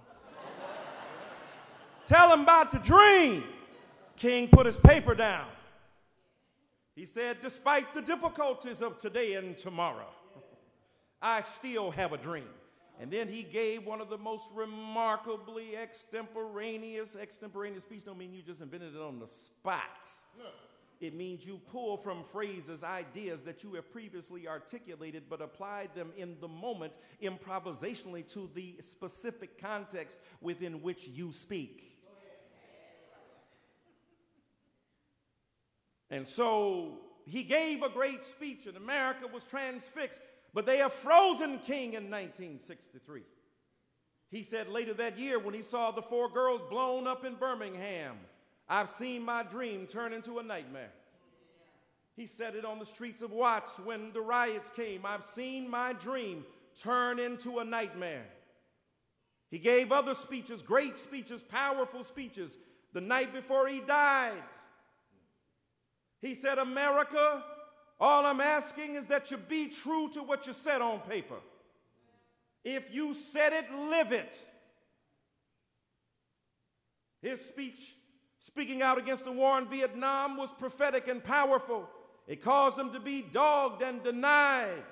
Tell him about the dream. King put his paper down. He said, "Despite the difficulties of today and tomorrow, I still have a dream." And then he gave one of the most remarkably extemporaneous, extemporaneous speech don't mean you just invented it on the spot. No. It means you pull from phrases, ideas that you have previously articulated, but applied them in the moment, improvisationally to the specific context within which you speak. And so he gave a great speech, and America was transfixed. But they have frozen King in nineteen sixty-three. He said later that year when he saw the four girls blown up in Birmingham, "I've seen my dream turn into a nightmare." He said it on the streets of Watts when the riots came. "I've seen my dream turn into a nightmare." He gave other speeches, great speeches, powerful speeches, the night before he died. He said, "America, all I'm asking is that you be true to what you said on paper. If you said it, live it." His speech, speaking out against the war in Vietnam, was prophetic and powerful. It caused him to be dogged and denied.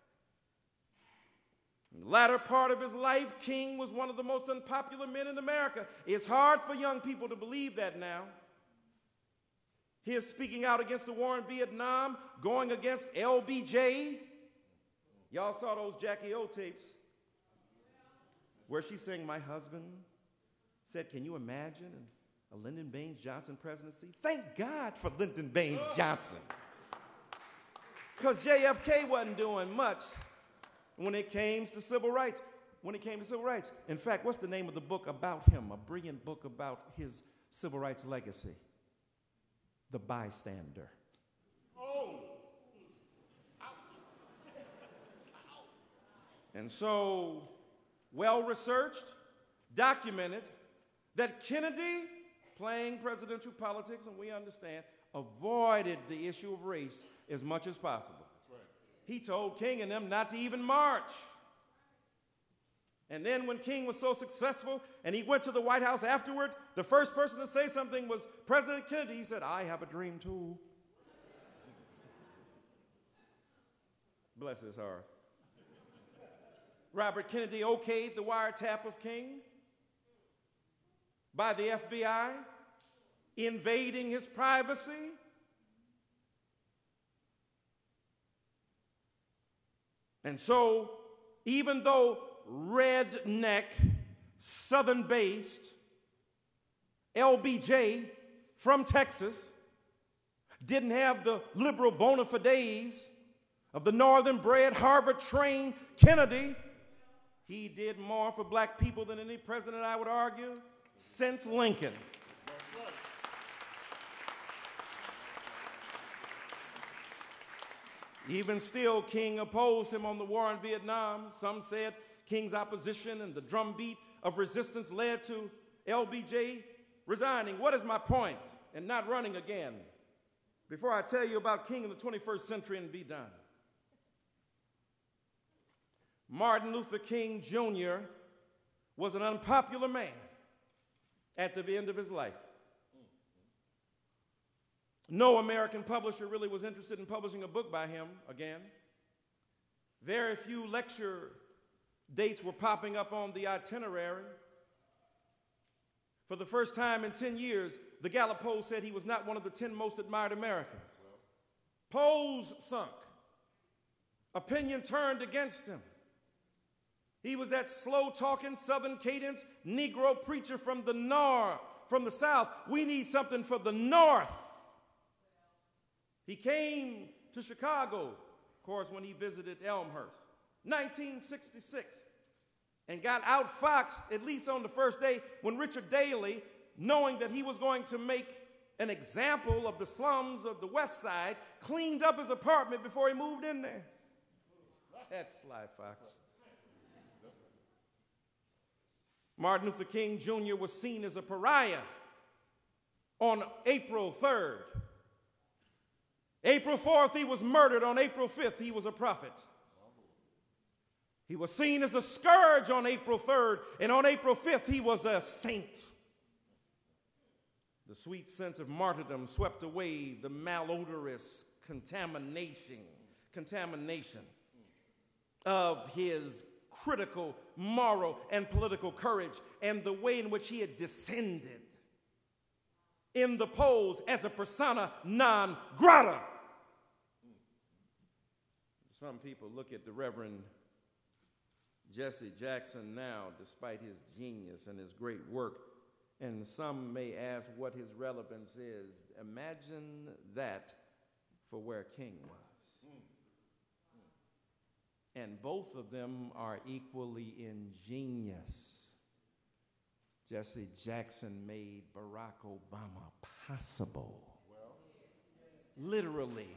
In the latter part of his life, King was one of the most unpopular men in America. It's hard for young people to believe that now. His speaking out against the war in Vietnam, going against L B J. Y'all saw those Jackie O tapes where she sang, "My husband said, can you imagine a Lyndon Baines Johnson presidency?" Thank God for Lyndon Baines Johnson. Because J F K wasn't doing much when it came to civil rights. When it came to civil rights. In fact, what's the name of the book about him? A brilliant book about his civil rights legacy. The Bystander. Oh. And so, well-researched, documented, that Kennedy, playing presidential politics, and we understand, avoided the issue of race as much as possible. That's right. He told King and them not to even march. And then when King was so successful and he went to the White House afterward, the first person to say something was President Kennedy. He said, "I have a dream too." Bless his heart. Robert Kennedy okayed the wiretap of King by the F B I, invading his privacy. And so, even though redneck, Southern-based L B J from Texas didn't have the liberal bona fides of the northern-bred, Harvard-trained Kennedy, he did more for black people than any president, I would argue, since Lincoln. Even still, King opposed him on the war in Vietnam. Some said King's opposition and the drumbeat of resistance led to L B J resigning. What is my point in not running again? Before I tell you about King in the twenty-first century and be done. Martin Luther King Junior was an unpopular man at the end of his life. No American publisher really was interested in publishing a book by him again. Very few lecture dates were popping up on the itinerary. For the first time in ten years, the Gallup poll said he was not one of the ten most admired Americans. Polls sunk. Opinion turned against him. He was that slow-talking, southern cadence Negro preacher from the north, from the South. We need something for the North. He came to Chicago, of course, when he visited Elmhurst, nineteen sixty-six, and got outfoxed, at least on the first day, when Richard Daley, knowing that he was going to make an example of the slums of the West Side, cleaned up his apartment before he moved in there. That's Sly Fox. Martin Luther King Junior was seen as a pariah on April third. April fourth, he was murdered. On April fifth, he was a prophet. He was seen as a scourge on April third, and on April fifth, he was a saint. The sweet sense of martyrdom swept away the malodorous contamination, contamination of his critical, moral, and political courage, and the way in which he had descended in the polls as a persona non grata. Some people look at the Reverend Jesse Jackson now, despite his genius and his great work, and some may ask what his relevance is. Imagine that for where King was. And both of them are equally ingenious. Jesse Jackson made Barack Obama possible. Well, literally.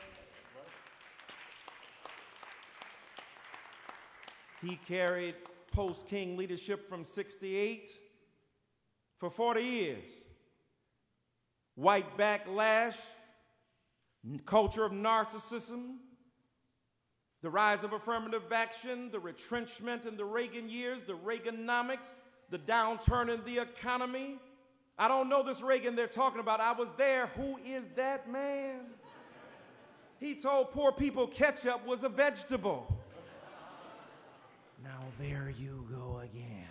He carried post-King leadership from sixty-eight for forty years. White backlash, culture of narcissism, the rise of affirmative action, the retrenchment in the Reagan years, the Reaganomics, the downturn in the economy. I don't know this Reagan they're talking about. I was there. Who is that man? He told poor people ketchup was a vegetable. Now there you go again.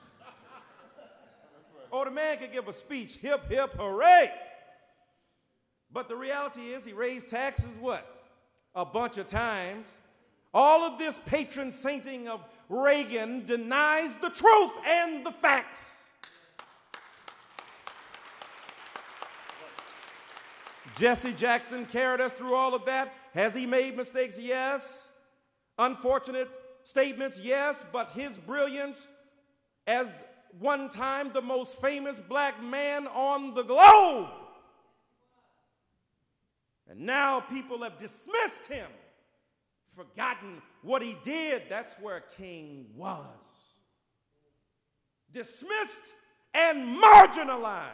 Oh, the man could give a speech, hip, hip, hooray. But the reality is he raised taxes, what? A bunch of times. All of this patron sainting of Reagan denies the truth and the facts. Jesse Jackson carried us through all of that. Has he made mistakes? Yes. Unfortunate statements? Yes. But his brilliance as one time the most famous black man on the globe. And now people have dismissed him, forgotten what he did. That's where King was. Dismissed and marginalized.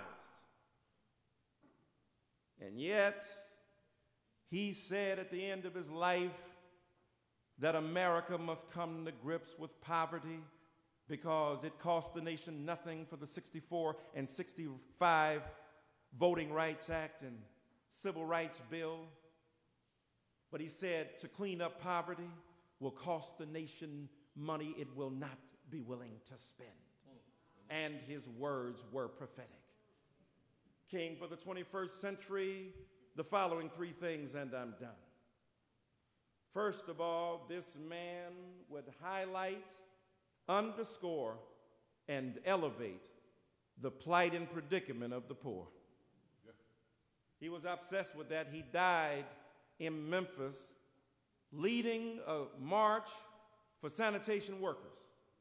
And yet, he said at the end of his life that America must come to grips with poverty because it cost the nation nothing for the sixty-four and sixty-five Voting Rights Act and Civil Rights Bill. But he said to clean up poverty will cost the nation money it will not be willing to spend. And his words were prophetic. King for the twenty-first century, the following three things, and I'm done. First of all, this man would highlight, underscore, and elevate the plight and predicament of the poor. He was obsessed with that. He died in Memphis, leading a march for sanitation workers.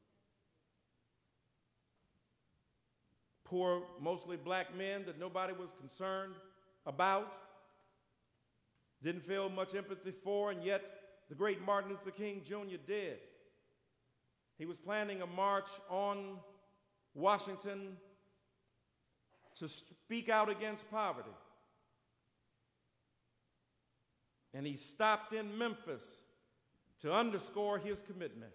Poor, mostly black men that nobody was concerned about, didn't feel much empathy for, and yet the great Martin Luther King Junior did. He was planning a march on Washington to speak out against poverty. And he stopped in Memphis to underscore his commitment.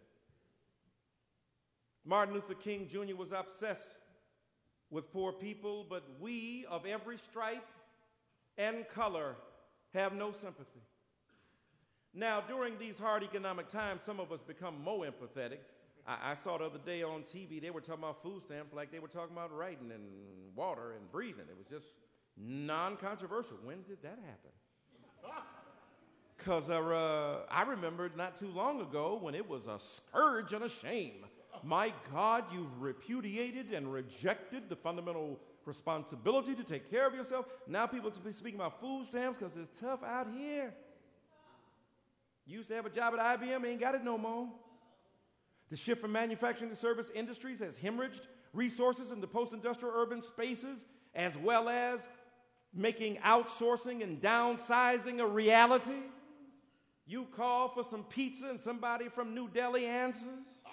Martin Luther King Junior was obsessed with poor people, but we of every stripe and color have no sympathy. Now, during these hard economic times, some of us become more empathetic. I, I saw the other day on T V, they were talking about food stamps like they were talking about writing and water and breathing. It was just non-controversial. When did that happen? Because uh, I remembered not too long ago when it was a scourge and a shame. My God, you've repudiated and rejected the fundamental responsibility to take care of yourself. Now people are speaking about food stamps because it's tough out here. You used to have a job at I B M, ain't got it no more. The shift from manufacturing to service industries has hemorrhaged resources in the post-industrial urban spaces, as well as making outsourcing and downsizing a reality. You call for some pizza and somebody from New Delhi answers.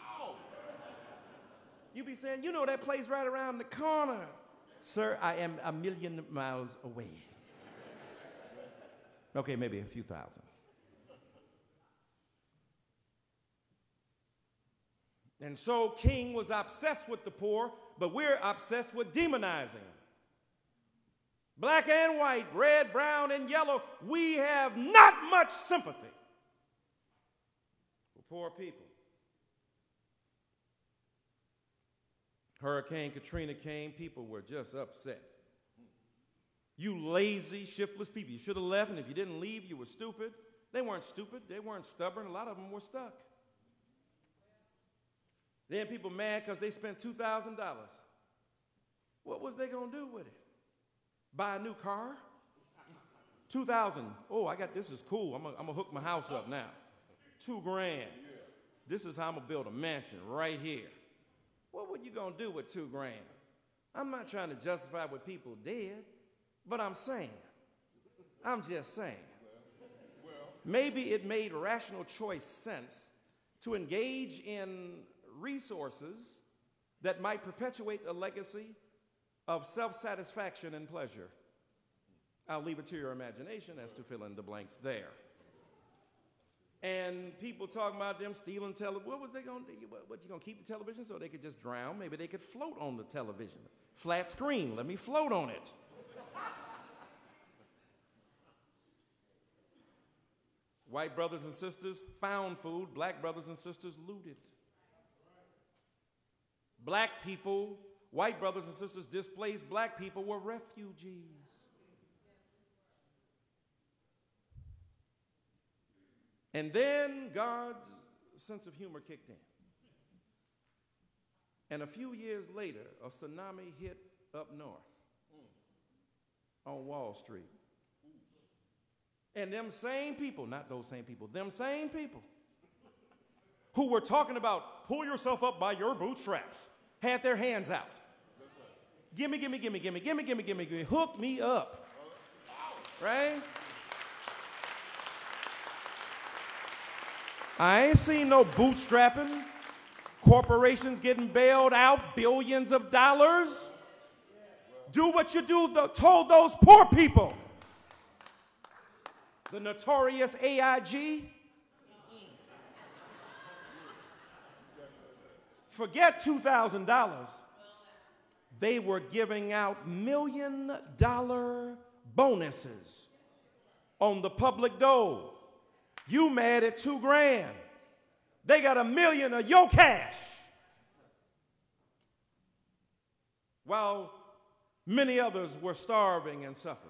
You be saying, you know that place right around the corner. Sir, I am a million miles away. Okay, maybe a few thousand. And so King was obsessed with the poor, but we're obsessed with demonizing them. Black and white, red, brown, and yellow, we have not much sympathy for poor people. Hurricane Katrina came, people were just upset. You lazy, shiftless people, you should have left, and if you didn't leave, you were stupid. They weren't stupid, they weren't stubborn, a lot of them were stuck. Then people mad because they spent two thousand dollars. What was they going to do with it? Buy a new car? two thousand dollars. Oh, I got, this is cool. I'm going to hook my house up now. Two grand. This is how I'm going to build a mansion right here. What were you going to do with two grand? I'm not trying to justify what people did, but I'm saying, I'm just saying. Maybe it made rational choice sense to engage in resources that might perpetuate a legacy of self-satisfaction and pleasure. I'll leave it to your imagination as to fill in the blanks there. And people talking about them stealing television. What was they going to do? What, what, you going to keep the television so they could just drown? Maybe they could float on the television. Flat screen, let me float on it. White brothers and sisters found food. Black brothers and sisters looted. Black people, white brothers and sisters displaced. Black people were refugees. And then God's sense of humor kicked in. And a few years later, a tsunami hit up north on Wall Street. And them same people, not those same people, them same people who were talking about pull yourself up by your bootstraps, had their hands out. Gimme, gimme, gimme, gimme, gimme, gimme, gimme, gimme, hook me up. Right? I ain't seen no bootstrapping, corporations getting bailed out, billions of dollars. Do what you do, the, told those poor people. The notorious A I G. Forget two thousand dollars. They were giving out million dollar bonuses on the public dole. You mad at two grand. They got a million of your cash. While many others were starving and suffering.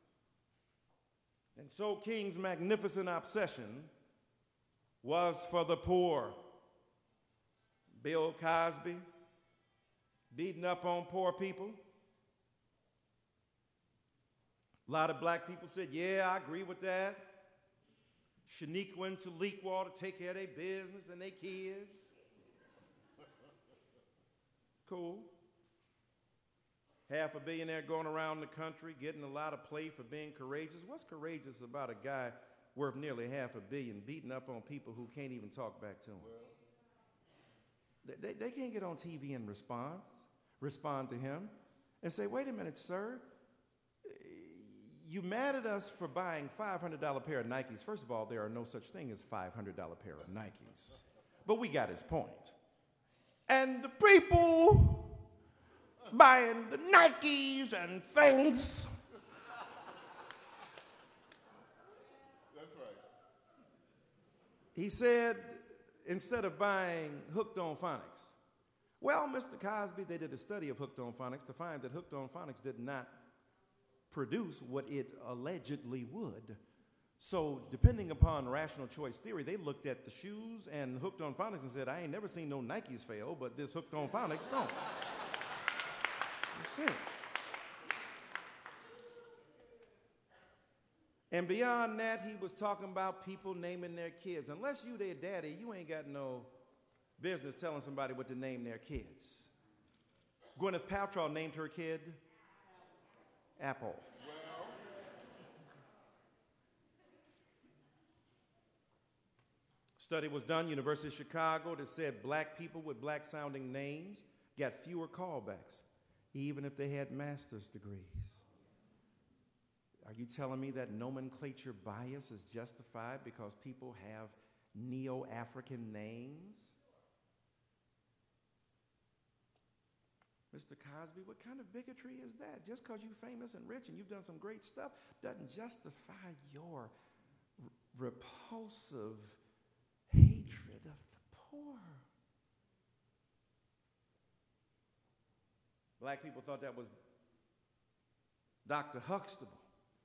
And so King's magnificent obsession was for the poor. Bill Cosby, beating up on poor people. A lot of black people said, yeah, I agree with that. Shaniqua went to leak water, take care of their business and their kids. Cool. Half a billionaire going around the country, getting a lot of play for being courageous. What's courageous about a guy worth nearly half a billion beating up on people who can't even talk back to him? They, they can't get on T V and respond, respond to him and say, wait a minute, sir. You mad at us for buying five hundred dollar pair of Nikes. First of all, there are no such thing as five hundred dollar pair of Nikes. But we got his point. And the people buying the Nikes and things. That's right. He said, instead of buying Hooked on Phonics. Well, Mister Cosby, they did a study of Hooked on Phonics to find that Hooked on Phonics did not produce what it allegedly would. So depending upon rational choice theory, they looked at the shoes and Hooked on Phonics and said, I ain't never seen no Nikes fail, but this Hooked on Phonics don't. That's it. And beyond that, he was talking about people naming their kids. Unless you their daddy, you ain't got no business telling somebody what to name their kids. Gwyneth Paltrow named her kid Apple. Study was done, University of Chicago, that said black people with black-sounding names got fewer callbacks, even if they had master's degrees. Are you telling me that nomenclature bias is justified because people have neo-African names? Mister Cosby, what kind of bigotry is that? Just because you're famous and rich and you've done some great stuff doesn't justify your r- repulsive hatred of the poor. Black people thought that was Doctor Huxtable.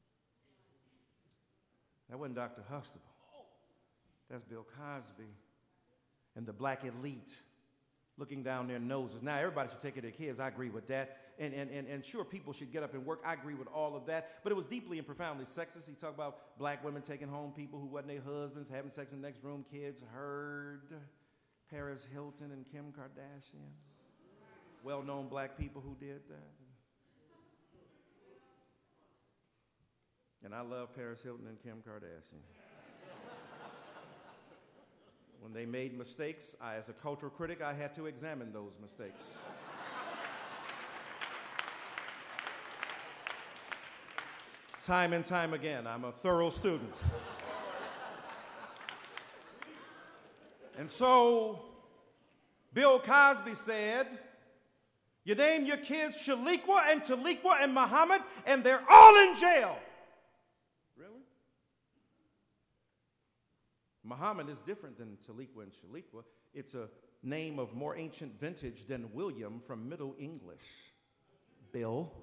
That wasn't Doctor Huxtable. That's Bill Cosby and the black elite looking down their noses. Now, everybody should take care of their kids. I agree with that. And, and, and, and sure, people should get up and work. I agree with all of that. But it was deeply and profoundly sexist. He talked about black women taking home people who wasn't their husbands, having sex in the next room, kids heard. Paris Hilton and Kim Kardashian. Well-known black people who did that. And I love Paris Hilton and Kim Kardashian. When they made mistakes, I, as a cultural critic, I had to examine those mistakes. Time and time again, I'm a thorough student. And so, Bill Cosby said, you name your kids Shaliqua and Taliqua and Muhammad, and they're all in jail. Really? Muhammad is different than Taliqua and Shaliqua. It's a name of more ancient vintage than William from Middle English. Bill.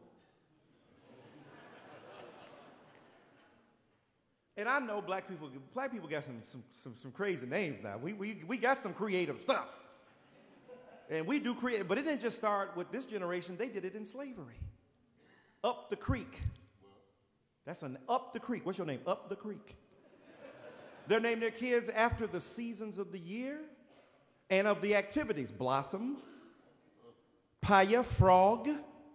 And I know black people, black people got some, some, some, some crazy names now. We, we, we got some creative stuff. And we do create, but it didn't just start with this generation. They did it in slavery. Up the creek. That's an up the creek. What's your name? Up the creek. They named their kids after the seasons of the year and of the activities. Blossom, Paya, frog.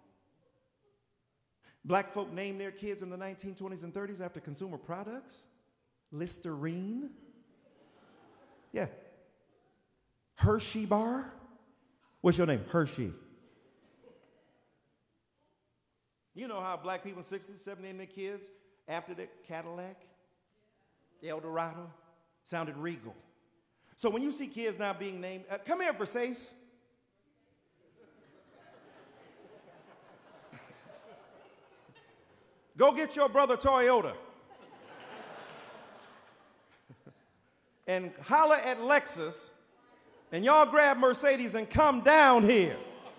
Black folk named their kids in the nineteen twenties and thirties after consumer products. Listerine. Yeah. Hershey bar. What's your name? Hershey. You know how black people in the sixties, seventies named their kids after the Cadillac? El Dorado. Sounded regal. So when you see kids now being named, uh, come here, Versace. Go get your brother Toyota. And holler at Lexus, and y'all grab Mercedes and come down here.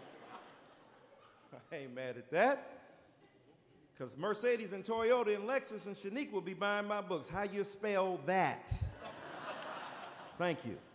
I ain't mad at that. Because Mercedes and Toyota and Lexus and Shanique will be buying my books. How you spell that? Thank you.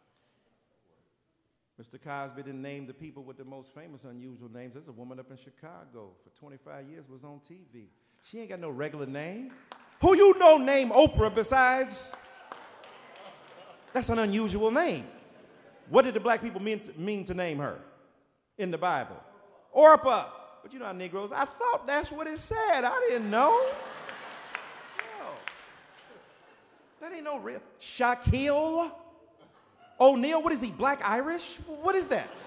Mister Cosby didn't name the people with the most famous unusual names. There's a woman up in Chicago for twenty-five years was on T V. She ain't got no regular name. Who you know named Oprah besides? That's an unusual name. What did the black people mean to, mean to name her in the Bible? Orpah. But you know how Negroes, I thought that's what it said. I didn't know. No. That ain't no real. Shaquille O'Neal, what is he, black Irish? What is that?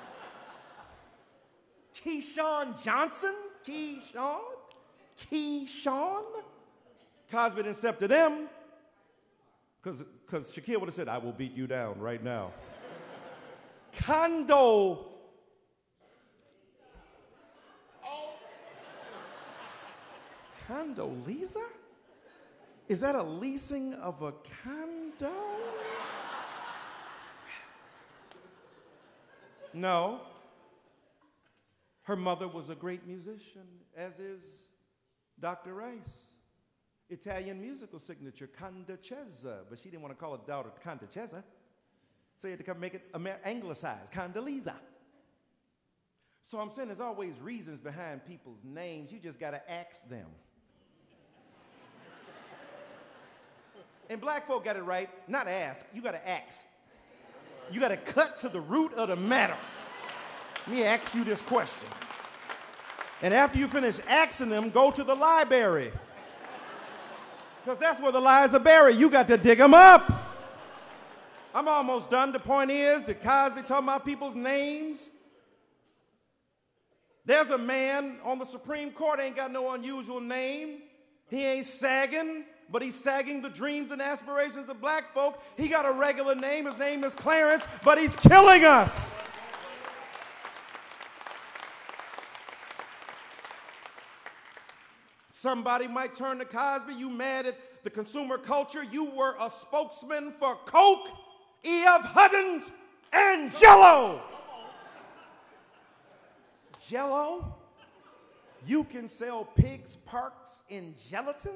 Keyshawn Johnson? Keyshawn? Keyshawn? Cosby didn't accept to them because Shaquille would have said, I will beat you down right now. Condo. Condoleezza? Is that a leasing of a condo? No. Her mother was a great musician, as is Doctor Rice. Italian musical signature, Condacezza, but she didn't want to call her daughter Condacezza, so you had to come make it Amer- anglicized, Condoleezza. So I'm saying there's always reasons behind people's names. You just got to ask them. And black folk got it right, not ask, you got to ask. You got to cut to the root of the matter. Let me ask you this question. And after you finish asking them, go to the library. Because that's where the lies are buried. You got to dig them up. I'm almost done. The point is that Cosby talking about people's names. There's a man on the Supreme Court, ain't got no unusual name. He ain't sagging, but he's sagging the dreams and aspirations of black folk. He got a regular name. His name is Clarence, but he's killing us. Somebody might turn to Cosby. You mad at the consumer culture? You were a spokesman for Coke, E F. Hutton, and Jell-O. Jell-O? You can sell pigs' parts in gelatin?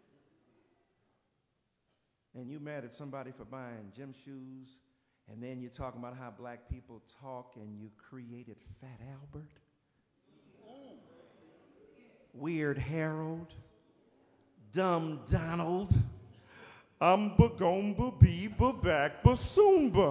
And you mad at somebody for buying gym shoes, and then you're talking about how black people talk, and you created Fat Albert? Weird Harold, Dumb Donald, Umba Gomba Beeba Back Basumba.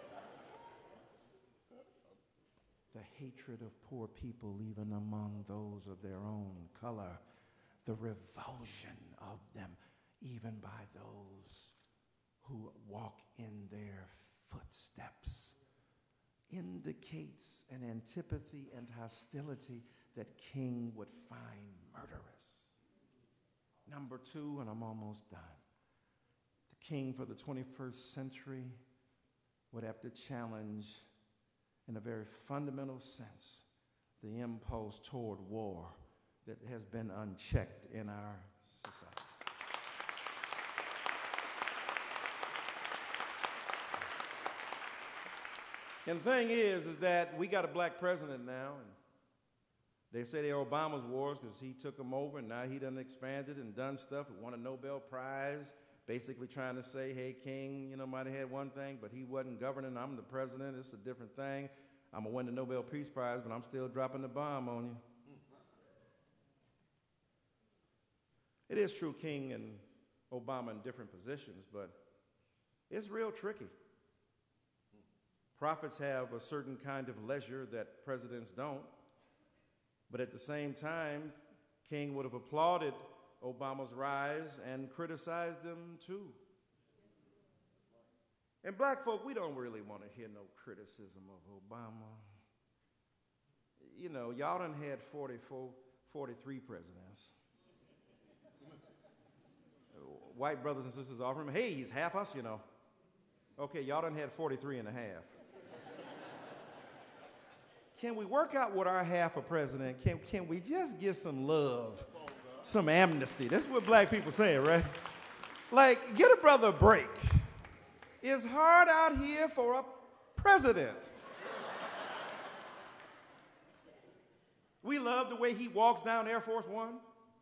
The hatred of poor people, even among those of their own color, the revulsion of them, even by those who walk in their footsteps, indicates an antipathy and hostility that King would find murderous. Number two, and I'm almost done, the king for the twenty-first century would have to challenge, in a very fundamental sense, the impulse toward war that has been unchecked in our society. And the thing is, is that we got a black president now, and they say they're Obama's wars because he took them over, and now he done expanded and done stuff. He won a Nobel Prize, basically trying to say, hey, King, you know, might have had one thing, but he wasn't governing. I'm the president. It's a different thing. I'm going to win the Nobel Peace Prize, but I'm still dropping the bomb on you. It is true King and Obama in different positions, but it's real tricky. Prophets have a certain kind of leisure that presidents don't. But at the same time, King would have applauded Obama's rise and criticized him too. And black folk, we don't really want to hear no criticism of Obama. You know, y'all done had forty-four, forty-three presidents. White brothers and sisters offer him, hey, he's half us, you know. Okay, y'all done had forty-three and a half. Can we work out with our half a president? Can, can we just get some love, some amnesty? That's what black people saying, right? Like, get a brother a break. It's hard out here for a president. We love the way he walks down Air Force One.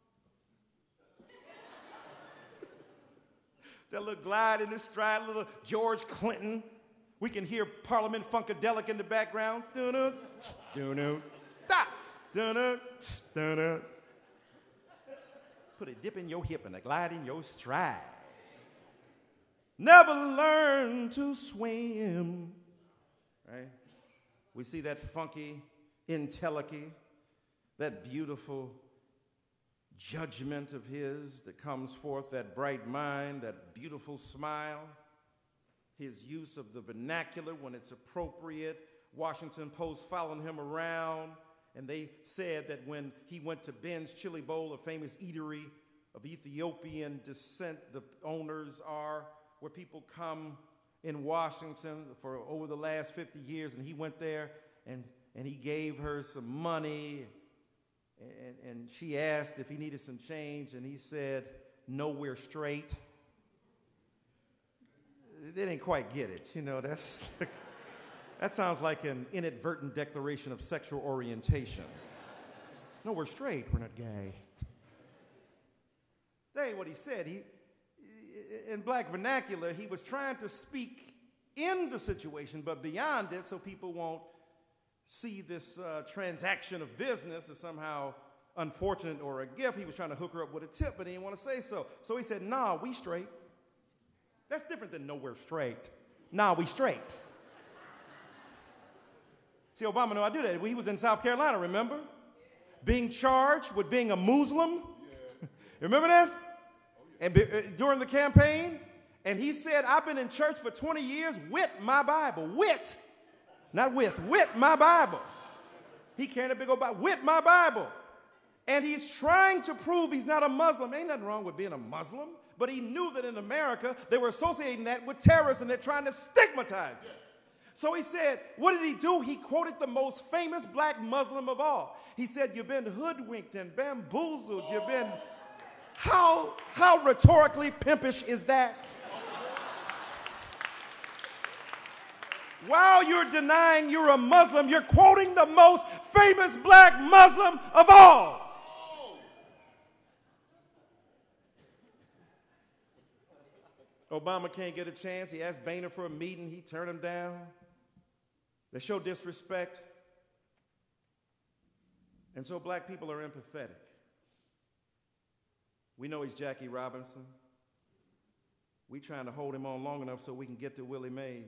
That little glide in his stride, little George Clinton. We can hear Parliament Funkadelic in the background. Dun-dun, dun-dun, da, dun-dun, dun-dun. Put a dip in your hip and a glide in your stride. Never learn to swim. Right? We see that funky Entelechy, that beautiful judgment of his that comes forth, that bright mind, that beautiful smile. His use of the vernacular when it's appropriate. Washington Post following him around, and they said that when he went to Ben's Chili Bowl, a famous eatery of Ethiopian descent, the owners are where people come in Washington for over the last fifty years, and he went there, and, and he gave her some money, and, and she asked if he needed some change, and he said, no, we're straight. They didn't quite get it, you know, that's, That sounds like an inadvertent declaration of sexual orientation. No, we're straight, we're not gay. That ain't what he said. He, in black vernacular, he was trying to speak in the situation, but beyond it, so people won't see this uh, transaction of business as somehow unfortunate or a gift. He was trying to hook her up with a tip, but he didn't want to say so. So he said, nah, we straight. That's different than no, we're straight. Nah, we straight. See, Obama knew I do that. He was in South Carolina, remember? Being charged with being a Muslim. Yeah. Remember that? And be, uh, during the campaign, and he said, I've been in church for twenty years with my Bible. With. Not with. With my Bible. He carried a big old Bible. With my Bible. And he's trying to prove he's not a Muslim. Ain't nothing wrong with being a Muslim. But he knew that in America, they were associating that with terrorists, and they're trying to stigmatize it. So he said, what did he do? He quoted the most famous black Muslim of all. He said, you've been hoodwinked and bamboozled. You've been... How, how rhetorically pimpish is that? While you're denying you're a Muslim, you're quoting the most famous black Muslim of all. Obama can't get a chance. He asked Boehner for a meeting. He turned him down. They show disrespect. And so black people are empathetic. We know he's Jackie Robinson. We trying to hold him on long enough so we can get to Willie Mays.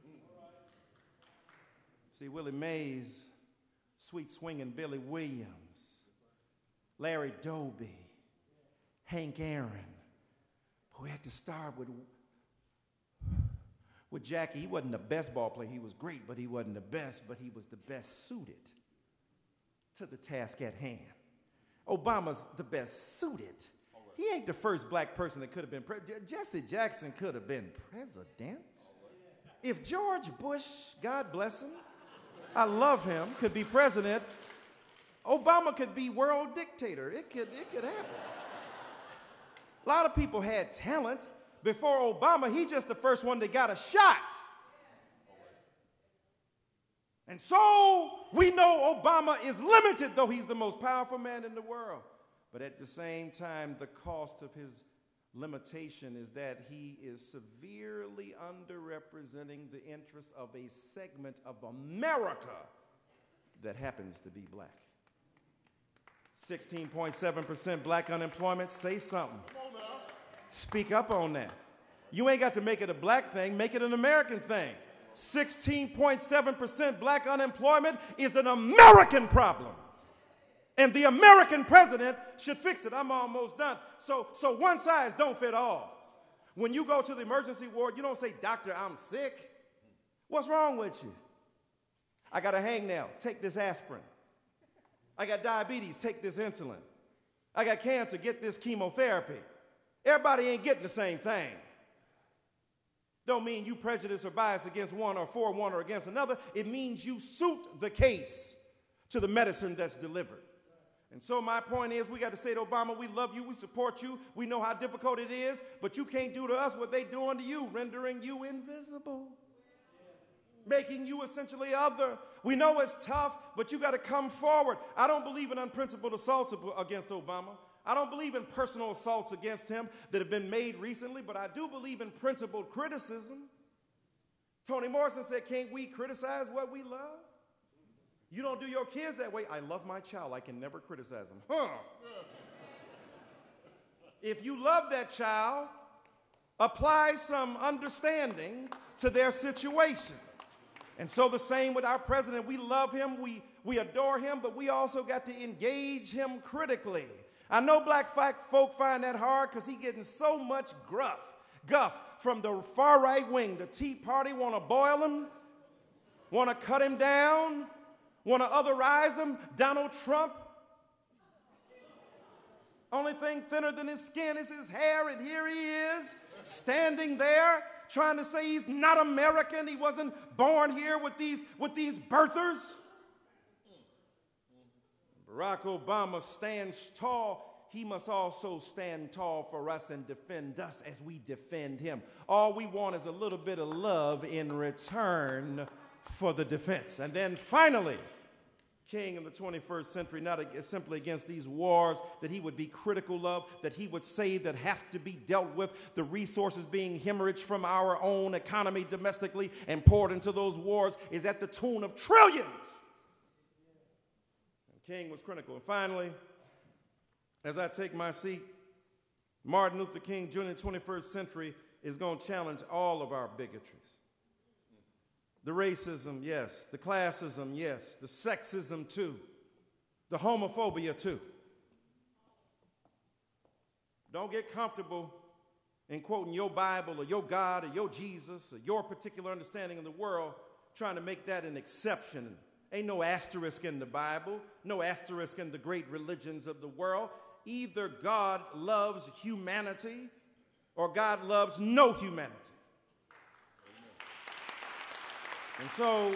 See, Willie Mays, sweet swinging Billy Williams, Larry Doby, Hank Aaron. But we had to start with, with Jackie. He wasn't the best ball player. He was great, but he wasn't the best, but he was the best suited to the task at hand. Obama's the best suited. He ain't the first black person that could have been president. Jesse Jackson could have been president. If George Bush, God bless him, I love him, could be president, Obama could be world dictator. It could, it could happen. A lot of people had talent. Before Obama, he's just the first one that got a shot. And so we know Obama is limited, though he's the most powerful man in the world. But at the same time, the cost of his limitation is that he is severely underrepresenting the interests of a segment of America that happens to be black. sixteen point seven percent black unemployment, say something. Speak up on that. You ain't got to make it a black thing, make it an American thing. sixteen point seven percent black unemployment is an American problem. And the American president should fix it. I'm almost done. So, so one size don't fit all. When you go to the emergency ward, you don't say, doctor, I'm sick. What's wrong with you? I got a hangnail. Take this aspirin. I got diabetes. Take this insulin. I got cancer. Get this chemotherapy. Everybody ain't getting the same thing. Don't mean you prejudice or bias against one or for one or against another. It means you suit the case to the medicine that's delivered. And so my point is, we got to say to Obama, we love you, we support you, we know how difficult it is, but you can't do to us what they do unto you, rendering you invisible, making you essentially other. We know it's tough, but you got to come forward. I don't believe in unprincipled assaults against Obama. I don't believe in personal assaults against him that have been made recently, but I do believe in principled criticism. Toni Morrison said, can't we criticize what we love? You don't do your kids that way. I love my child. I can never criticize them. Huh. If you love that child, apply some understanding to their situation. And so the same with our president. We love him, we, we adore him, but we also got to engage him critically. I know black folk find that hard because he's getting so much gruff, guff from the far right wing. The Tea Party want to boil him, want to cut him down, want to otherize him. Donald Trump, only thing thinner than his skin is his hair, and here he is standing there trying to say he's not American. He wasn't born here with these, with these birthers. Barack Obama stands tall. He must also stand tall for us and defend us as we defend him. All we want is a little bit of love in return for the defense. And then finally, king in the twenty-first century, not simply against these wars that he would be critical of, that he would say that have to be dealt with, the resources being hemorrhaged from our own economy domestically and poured into those wars is at the tune of trillions. And King was critical. And finally, as I take my seat, Martin Luther King Junior in the twenty-first century is going to challenge all of our bigotries. The racism, yes. The classism, yes. The sexism, too. The homophobia, too. Don't get comfortable in quoting your Bible or your God or your Jesus or your particular understanding of the world, trying to make that an exception. Ain't no asterisk in the Bible, no asterisk in the great religions of the world. Either God loves humanity or God loves no humanity. And so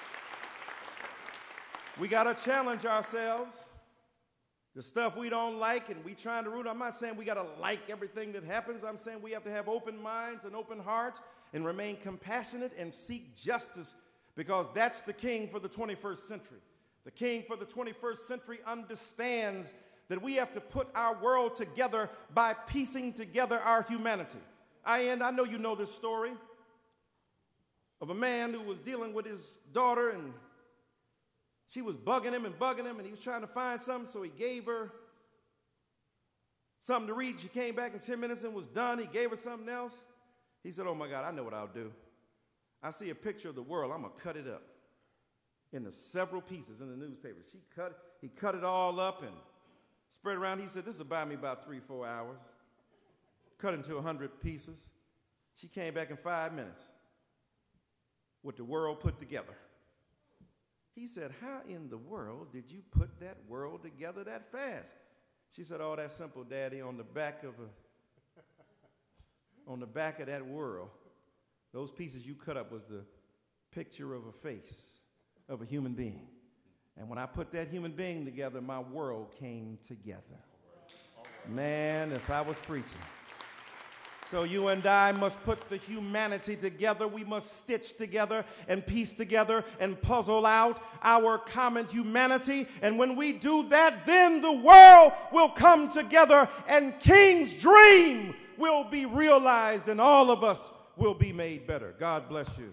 we got to challenge ourselves. The stuff we don't like and we trying to root, I'm not saying we got to like everything that happens. I'm saying we have to have open minds and open hearts and remain compassionate and seek justice, because that's the king for the twenty-first century. The king for the twenty-first century understands that we have to put our world together by piecing together our humanity. I, and I know you know this story of a man who was dealing with his daughter, and she was bugging him and bugging him, and he was trying to find something, so he gave her something to read. She came back in ten minutes and was done. He gave her something else. He said, oh my God, I know what I'll do. I see a picture of the world. I'm going to cut it up into several pieces in the newspaper. She cut, he cut it all up and spread it around. He said, this will buy me about three, four hours. Cut into a hundred pieces. She came back in five minutes with the world put together. He said, how in the world did you put that world together that fast? She said, oh, that's simple, Daddy. On the back of a, on the back of that world, those pieces you cut up was the picture of a face of a human being. And when I put that human being together, my world came together. Man, if I was preaching. So you and I must put the humanity together. We must stitch together and piece together and puzzle out our common humanity. And when we do that, then the world will come together and King's dream will be realized and all of us will be made better. God bless you.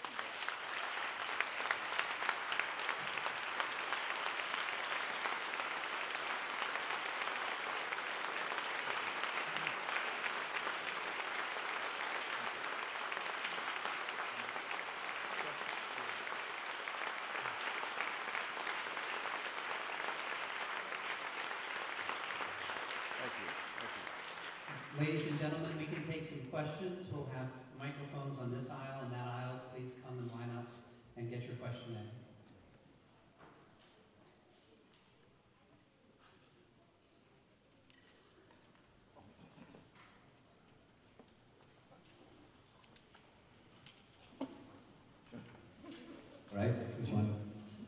Ladies and gentlemen, we can take some questions. We'll have microphones on this aisle and that aisle. Please come and line up and get your question in. Right? Which one?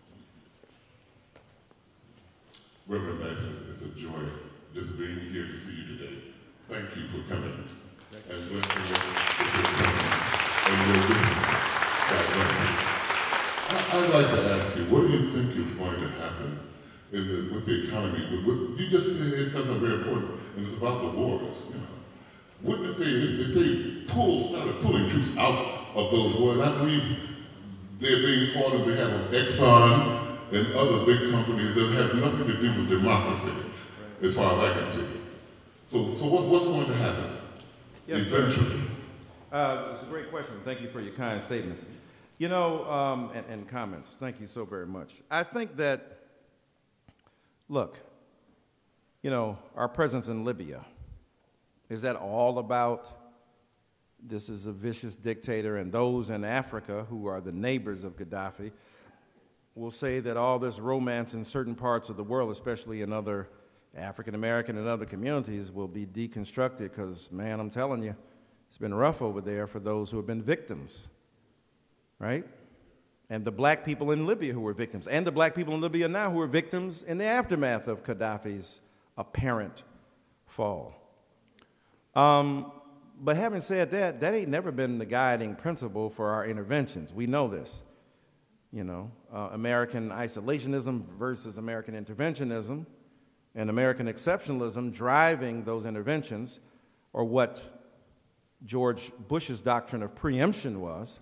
Reverend Dyson, it's a joy just being here to see you today. Thank you for coming and blessing us with your presence and your wisdom. God bless you. I, I'd like to ask you, what do you think is going to happen in the, with the economy? With, with, you just said something very important, and it's about the wars. You know, wouldn't if they if, if they pull started pulling troops out of those wars? I believe they're being fought on behalf of Exxon and other big companies that has nothing to do with democracy, as far as I can see. So, so what, what's going to happen yes, eventually? Uh, it's a great question. Thank you for your kind statements. You know, um, and, and comments. Thank you so very much. I think that, look, you know, our presence in Libya, is that all about this is a vicious dictator, and those in Africa who are the neighbors of Gaddafi will say that all this romance in certain parts of the world, especially in other African American and other communities, will be deconstructed because, man, I'm telling you, it's been rough over there for those who have been victims, right? And the black people in Libya who were victims, and the black people in Libya now who are victims in the aftermath of Gaddafi's apparent fall. Um, but having said that, that ain't never been the guiding principle for our interventions. We know this. you know, uh, American isolationism versus American interventionism, and American exceptionalism driving those interventions, or what George Bush's doctrine of preemption was.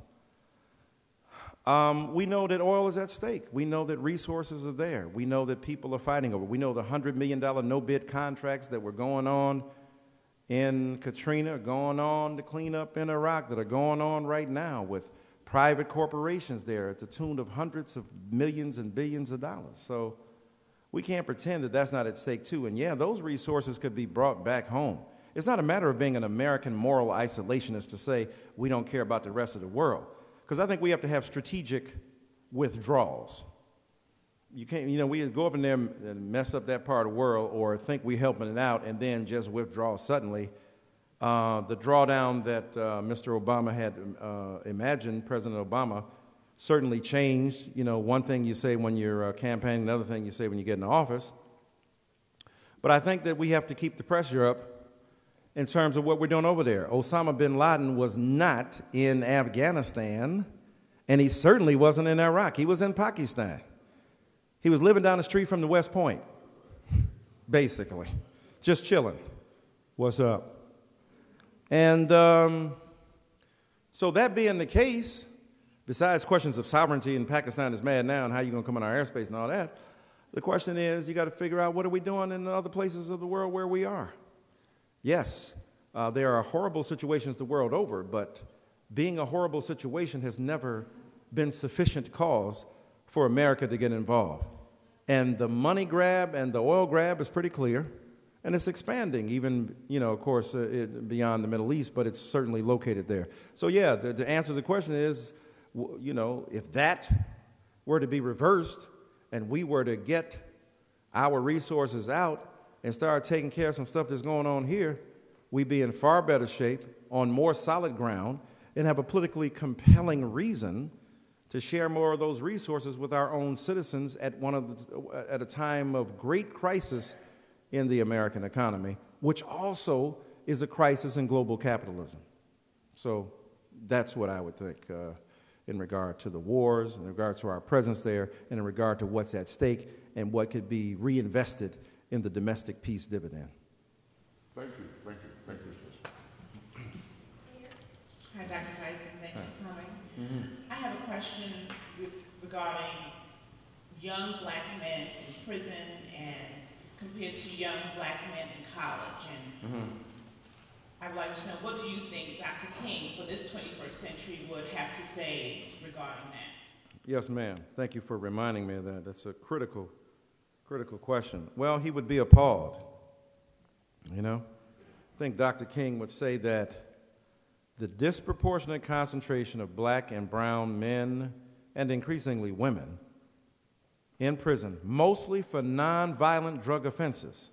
Um, we know that oil is at stake. We know that resources are there. We know that people are fighting over. We know the one hundred million dollar no-bid contracts that were going on in Katrina, going on to clean up in Iraq, that are going on right now with private corporations there at the tune of hundreds of millions and billions of dollars. So we can't pretend that that's not at stake too. And yeah, those resources could be brought back home. It's not a matter of being an American moral isolationist to say we don't care about the rest of the world. Because I think we have to have strategic withdrawals. You can't, you know, we go up in there and mess up that part of the world, or think we're helping it out and then just withdraw suddenly. Uh, the drawdown that uh, Mister Obama had uh, imagined, President Obama, certainly changed. You know, one thing you say when you're uh, campaigning, another thing you say when you get in office. But I think that we have to keep the pressure up in terms of what we're doing over there. Osama bin Laden was not in Afghanistan, and he certainly wasn't in Iraq. He was in Pakistan. He was living down the street from the West Point, basically, just chilling. What's up? And um, so that being the case, besides questions of sovereignty, and Pakistan is mad now, and how you going to come in our airspace and all that, the question is, you got to figure out what are we doing in the other places of the world where we are. Yes, uh, there are horrible situations the world over, but being a horrible situation has never been sufficient cause for America to get involved. And the money grab and the oil grab is pretty clear, and it's expanding even, you know, of course, uh, it, beyond the Middle East, but it's certainly located there. So yeah, the, the answer to the question is, w- you know, if that were to be reversed and we were to get our resources out and start taking care of some stuff that's going on here, we'd be in far better shape, on more solid ground, and have a politically compelling reason to share more of those resources with our own citizens at one of the, at a time of great crisis in the American economy, which also is a crisis in global capitalism. So that's what I would think uh, in regard to the wars, in regard to our presence there, and in regard to what's at stake and what could be reinvested in the domestic peace dividend. Thank you, thank you, thank you. Hi, Doctor Dyson, thank you for coming. Mm-hmm. I have a question with, regarding young black men in prison and compared to young black men in college. And mm-hmm. I'd like to know, what do you think Doctor King for this twenty-first century would have to say regarding that? Yes, ma'am. Thank you for reminding me of that. That's a critical Critical question. Well, he would be appalled, you know? I think Doctor King would say that the disproportionate concentration of black and brown men, and increasingly women, in prison, mostly for nonviolent drug offenses.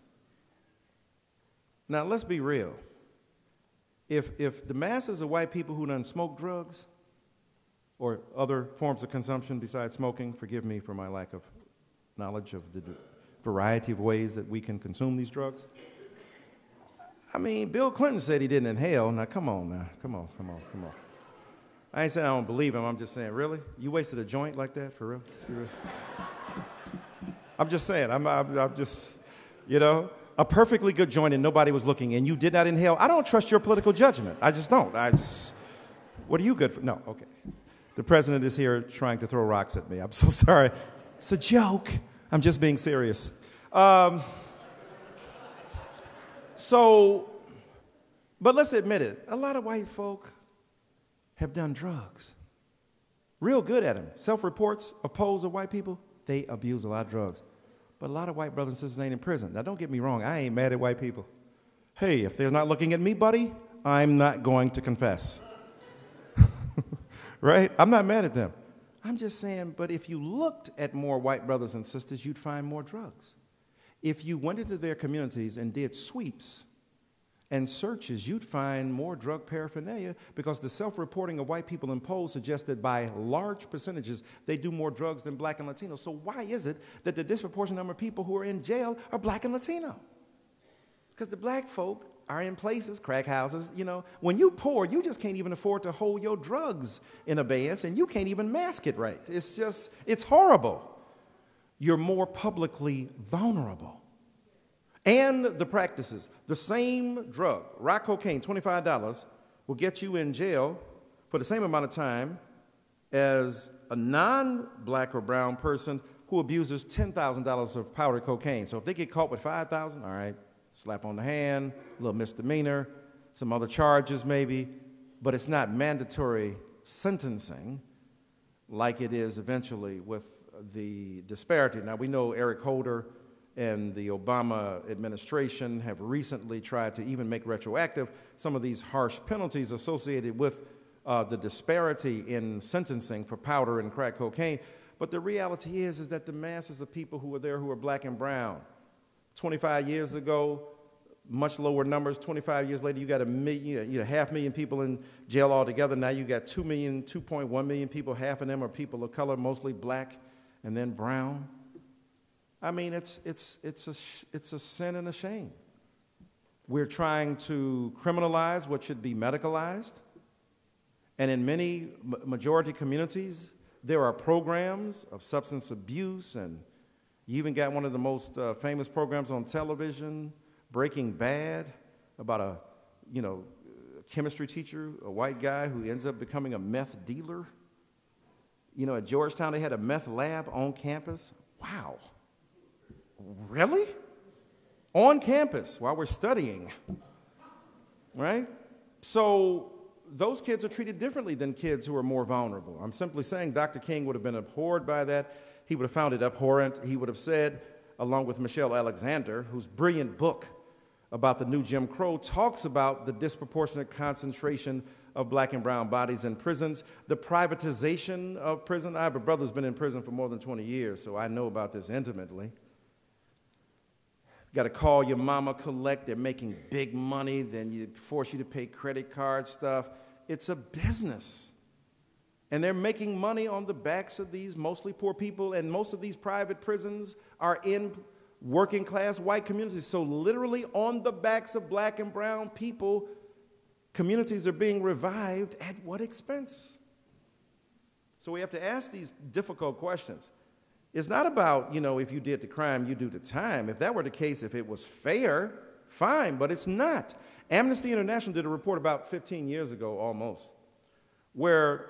Now, let's be real. If, if the masses of white people who done smoke drugs or other forms of consumption besides smoking, forgive me for my lack of knowledge of the variety of ways that we can consume these drugs. I mean, Bill Clinton said he didn't inhale. Now, come on now. Come on, come on, come on. I ain't saying I don't believe him. I'm just saying, really? You wasted a joint like that, for real? For real? I'm just saying. I'm, I'm, I'm just, you know, a perfectly good joint and nobody was looking and you did not inhale. I don't trust your political judgment. I just don't. I just, what are you good for? No, okay. The president is here trying to throw rocks at me. I'm so sorry. It's a joke. I'm just being serious. Um, so, but let's admit it. A lot of white folk have done drugs. Real good at them. Self-reports of polls of white people, they abuse a lot of drugs. But a lot of white brothers and sisters ain't in prison. Now, don't get me wrong. I ain't mad at white people. Hey, if they're not looking at me, buddy, I'm not going to confess. Right? I'm not mad at them. I'm just saying, but if you looked at more white brothers and sisters, you'd find more drugs. If you went into their communities and did sweeps and searches, you'd find more drug paraphernalia, because the self-reporting of white people in polls suggests that by large percentages, they do more drugs than black and Latino. So why is it that the disproportionate number of people who are in jail are black and Latino? Because the black folk are in places, crack houses, you know. When you poor, you just can't even afford to hold your drugs in abeyance, and you can't even mask it right. It's just, it's horrible. You're more publicly vulnerable. And the practices, the same drug, rock cocaine, twenty-five dollars, will get you in jail for the same amount of time as a non-black or brown person who abuses ten thousand dollars of powdered cocaine. So if they get caught with five thousand dollars, all right, slap on the hand, a little misdemeanor, some other charges maybe, but it's not mandatory sentencing like it is eventually with the disparity. Now, we know Eric Holder and the Obama administration have recently tried to even make retroactive some of these harsh penalties associated with uh, the disparity in sentencing for powder and crack cocaine. But the reality is, is that the masses of people who are there who are black and brown, twenty-five years ago, much lower numbers. twenty-five years later, you got a million, you know, half million people in jail altogether. Now you got two million, two point one million people. Half of them are people of color, mostly black and then brown. I mean, it's, it's, it's, a, it's a sin and a shame. We're trying to criminalize what should be medicalized. And in many majority communities, there are programs of substance abuse, and you even got one of the most uh, famous programs on television, Breaking Bad, about a, you know, chemistry teacher, a white guy who ends up becoming a meth dealer. You know, at Georgetown, they had a meth lab on campus. Wow. Really? On campus while we're studying, right? So those kids are treated differently than kids who are more vulnerable. I'm simply saying Doctor King would have been abhorred by that. He would have found it abhorrent. He would have said, along with Michelle Alexander, whose brilliant book about the new Jim Crow talks about the disproportionate concentration of black and brown bodies in prisons, the privatization of prison. I have a brother who's been in prison for more than twenty years, so I know about this intimately. Got to call your mama, collect. They're making big money. Then you force you to pay credit card stuff. It's a business. And they're making money on the backs of these mostly poor people. And most of these private prisons are in working class white communities. So literally on the backs of black and brown people, communities are being revived at what expense? So we have to ask these difficult questions. It's not about, you know, if you did the crime, you do the time. If that were the case, if it was fair, fine, but it's not. Amnesty International did a report about fifteen years ago almost, where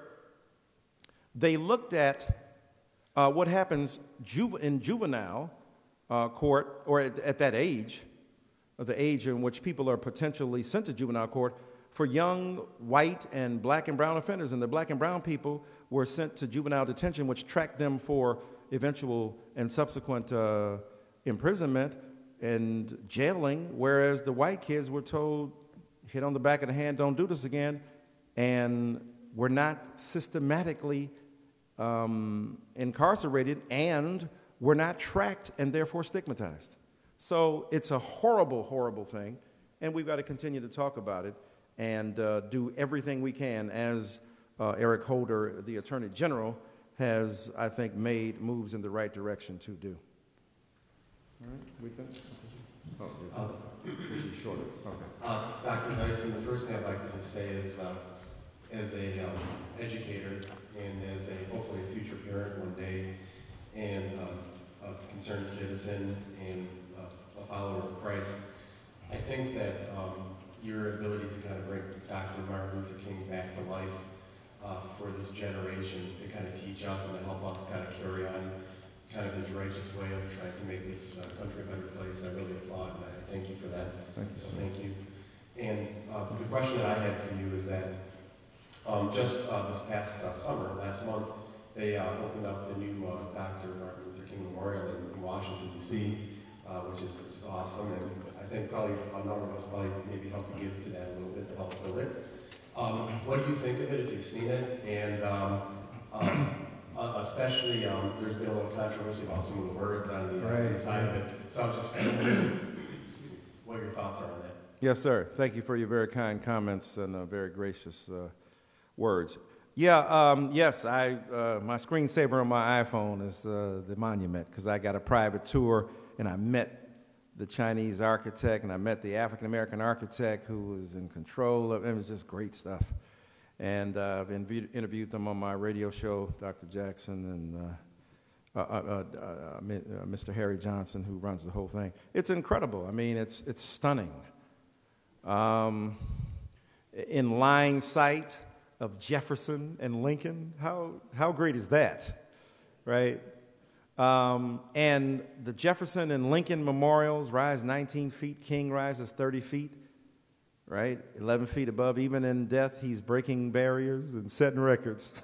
they looked at uh, what happens ju- in juvenile uh, court, or at, at that age, or the age in which people are potentially sent to juvenile court, for young white and black and brown offenders. And the black and brown people were sent to juvenile detention, which tracked them for eventual and subsequent uh, imprisonment and jailing, whereas the white kids were told, hit on the back of the hand, don't do this again, and were not systematically um, incarcerated and were not tracked and therefore stigmatized. So it's a horrible, horrible thing, and we've got to continue to talk about it and uh, do everything we can, as uh, Eric Holder, the Attorney General, has, I think, made moves in the right direction to do. All right, we can? Oh, yes. Uh, we'll be shorter. Okay. Uh, Doctor Dyson, the first thing I'd like to just say is, uh, as a um, educator and as a hopefully a future parent one day, and uh, a concerned citizen and a, a follower of Christ, I think that um, your ability to kind of bring Doctor Martin Luther King back to life uh, for this generation, to kind of teach us and to help us kind of carry on kind of his righteous way of trying to make this uh, country a better place. I really applaud, and I thank you for that. Thank you. So thank you. And uh, the question that I had for you is that um, just uh, this past uh, summer, last month, they uh, opened up the new uh, Doctor Martin Luther King Memorial in, in Washington, D C, uh, which is which is awesome, and I think probably a number of us probably maybe helped to give to that a little bit to help build it. Um, what do you think of it, if you've seen it? And um, um, Uh, especially, um, there's been a little controversy about some of the words on the, uh, right. inside of it. So I'm just kind of wondering what your thoughts are on that. Yes, sir. Thank you for your very kind comments and uh, very gracious uh, words. Yeah, um, yes, I uh, my screensaver on my iPhone is uh, the monument, because I got a private tour and I met the Chinese architect, and I met the African-American architect who was in control of it. It was just great stuff. And uh, I've inv- interviewed them on my radio show, Doctor Jackson and uh, uh, uh, uh, uh, Mister Harry Johnson, who runs the whole thing. It's incredible. I mean, it's, it's stunning. Um, in line sight of Jefferson and Lincoln, how, how great is that, right? Um, and the Jefferson and Lincoln memorials rise nineteen feet, King rises thirty feet, right? eleven feet above, even in death, he's breaking barriers and setting records.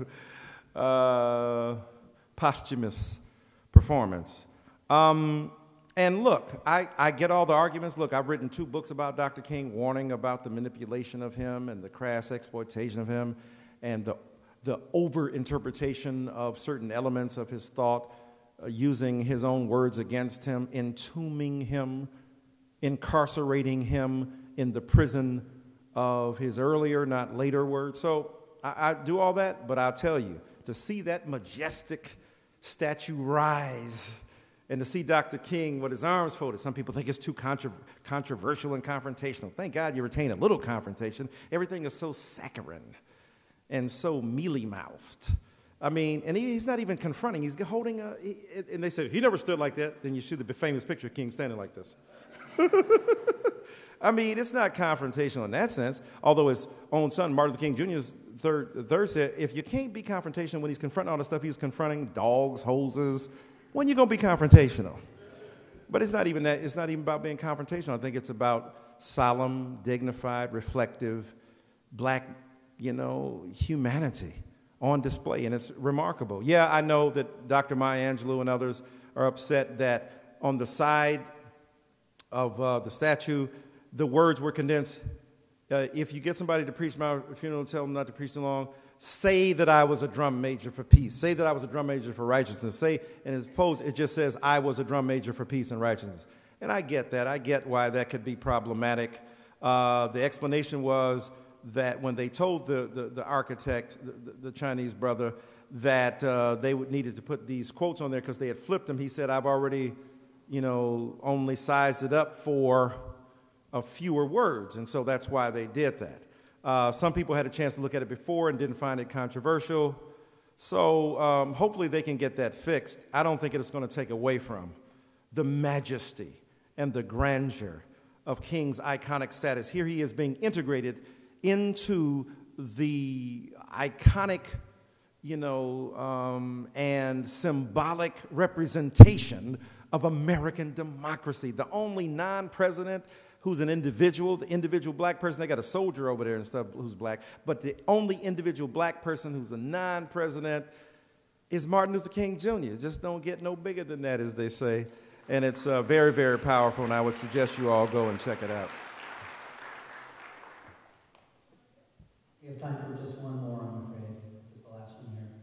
uh, posthumous performance. Um, and look, I, I get all the arguments. Look, I've written two books about Doctor King, warning about the manipulation of him and the crass exploitation of him and the, the over-interpretation of certain elements of his thought, uh, using his own words against him, entombing him, incarcerating him in the prison of his earlier, not later words. So I, I do all that, but I'll tell you, to see that majestic statue rise and to see Doctor King with his arms folded, some people think it's too contra- controversial and confrontational. Thank God you retain a little confrontation. Everything is so saccharine and so mealy-mouthed. I mean, and he, he's not even confronting. He's holding a, he, and they said, he never stood like that. Then you see the famous picture of King standing like this. I mean, it's not confrontational in that sense, although his own son, Martin Luther King Junior's third, third said, if you can't be confrontational when he's confronting all the stuff he's confronting, dogs, hoses, when you going to be confrontational? But it's not even that. It's not even about being confrontational. I think it's about solemn, dignified, reflective, black, you know, humanity on display, and it's remarkable. Yeah, I know that Doctor Maya Angelou and others are upset that on the side of uh, the statue, the words were condensed. Uh, if you get somebody to preach my funeral and tell them not to preach too long, say that I was a drum major for peace. Say that I was a drum major for righteousness. Say, in his post, it just says, I was a drum major for peace and righteousness. And I get that. I get why that could be problematic. Uh, the explanation was that when they told the, the, the architect, the, the Chinese brother, that uh, they would, needed to put these quotes on there because they had flipped them, he said, I've already, you know, only sized it up for a fewer words, and so that's why they did that. Uh, some people had a chance to look at it before and didn't find it controversial, so um, hopefully they can get that fixed. I don't think it is going to take away from the majesty and the grandeur of King's iconic status. Here he is being integrated into the iconic, you know, um, and symbolic representation of American democracy. The only non-president who's an individual, the individual black person, they got a soldier over there and stuff who's black, but the only individual black person who's a non-president is Martin Luther King Junior Just don't get no bigger than that, as they say. And it's uh, very, very powerful, and I would suggest you all go and check it out. We have time for just one more, I'm afraid. This is the last one here.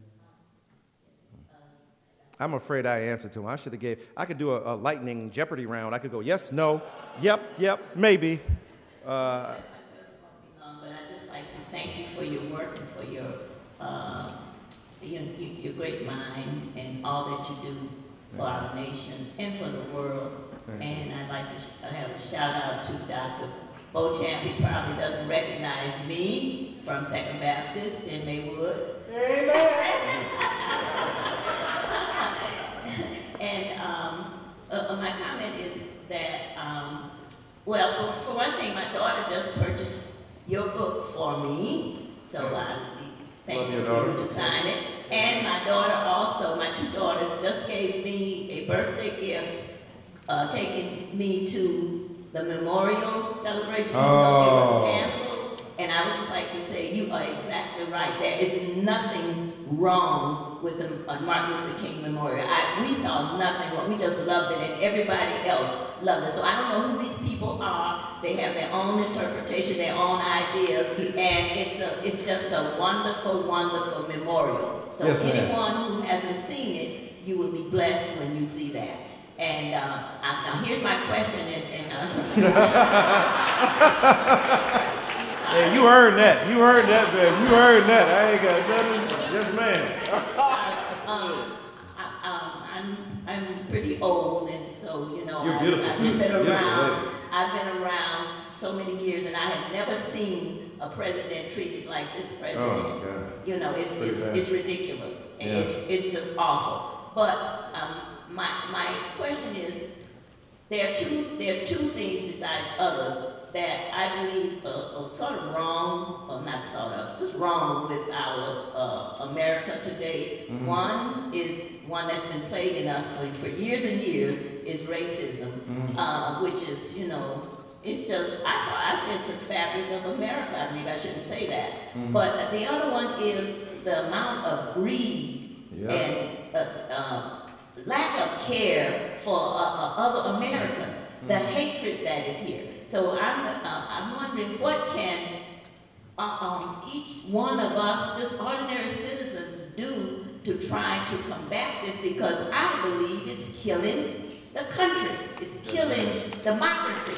I'm afraid I answered to him. I should have gave, I could do a, a lightning Jeopardy round. I could go yes, no, yep, yep, maybe. Uh, but I'd just like to thank you for your work and for your, uh, your, your great mind and all that you do for our nation and for the world. And I'd like to sh- have a shout out to Doctor Beauchamp. He probably doesn't recognize me from Second Baptist in Maywood. Amen. And um, uh, my comment is that, um, well, for, for one thing, my daughter just purchased your book for me, so I would be thankful for you to sign it. And my daughter also, my two daughters, just gave me a birthday gift, uh, taking me to the memorial celebration, even though it was canceled. And I would just like to say, you are exactly right. There is nothing wrong with the uh, Martin Luther King Memorial. I, we saw nothing wrong. We just loved it, and everybody else loved it. So I don't know who these people are. They have their own interpretation, their own ideas, and it's a, it's just a wonderful, wonderful memorial. So yes, anyone who hasn't seen it, you will be blessed when you see that. And uh, I, now here's my question. And, and uh, Hey, you earned that. You earned that, baby. You earned that. I ain't got nothing. Yes, ma'am. um, I, um, I'm I'm pretty old, and so, you know, You're I've, beautiful, I've too. been Beautiful around. lady. I've been around so many years, and I have never seen a president treated like this president. Oh, my God. You know, it's, Pretty it's, bad. it's ridiculous, and Yeah. it's, it's just awful. But um, my, my question is, there are two there are two things besides others that I believe are, are sort of wrong, or not sort of, just wrong with our uh, America today. Mm-hmm. One is one that's been plaguing us for, for years and years is racism, mm-hmm. uh, which is, you know, it's just, I saw, I say it's the fabric of America. I mean, I shouldn't say that. Mm-hmm. But the other one is the amount of greed yeah. and uh, uh, lack of care for uh, uh, other Americans, mm-hmm. the hatred that is here. So I'm, uh, I'm wondering what can uh, um, each one of us, just ordinary citizens, do to try to combat this, because I believe it's killing the country. It's killing democracy.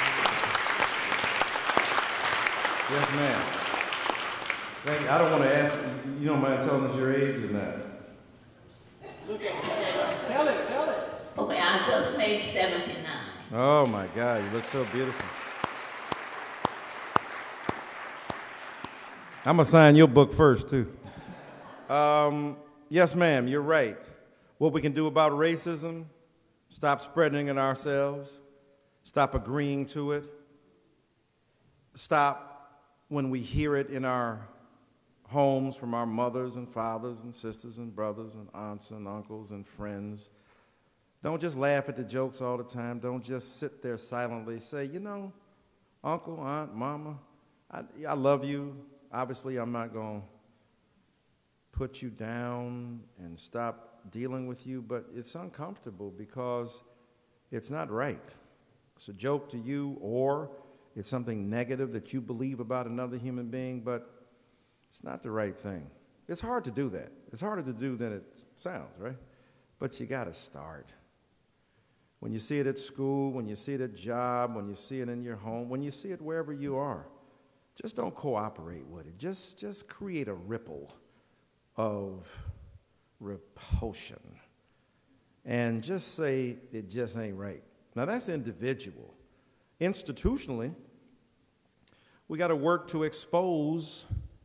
Yes, ma'am. Thank you. I don't want to ask, you don't mind telling us your age or not? Look at it. Tell it, tell it. Okay, I just made seventy-nine. Oh, my God, you look so beautiful. I'm going to sign your book first, too. Um, yes, ma'am, you're right. What we can do about racism, stop spreading it ourselves, stop agreeing to it, stop when we hear it in our homes from our mothers and fathers and sisters and brothers and aunts and uncles and friends. Don't just laugh at the jokes all the time. Don't just sit there silently. Say, you know, uncle, aunt, mama, I, I love you. Obviously, I'm not going to put you down and stop dealing with you, but it's uncomfortable because it's not right. It's a joke to you, or it's something negative that you believe about another human being, but it's not the right thing. It's hard to do that. It's harder to do than it sounds, right? But you got to start. When you see it at school, when you see it at job, when you see it in your home, when you see it wherever you are, just don't cooperate with it. Just, just create a ripple of repulsion and just say it just ain't right. Now, that's individual. Institutionally, we got to work to expose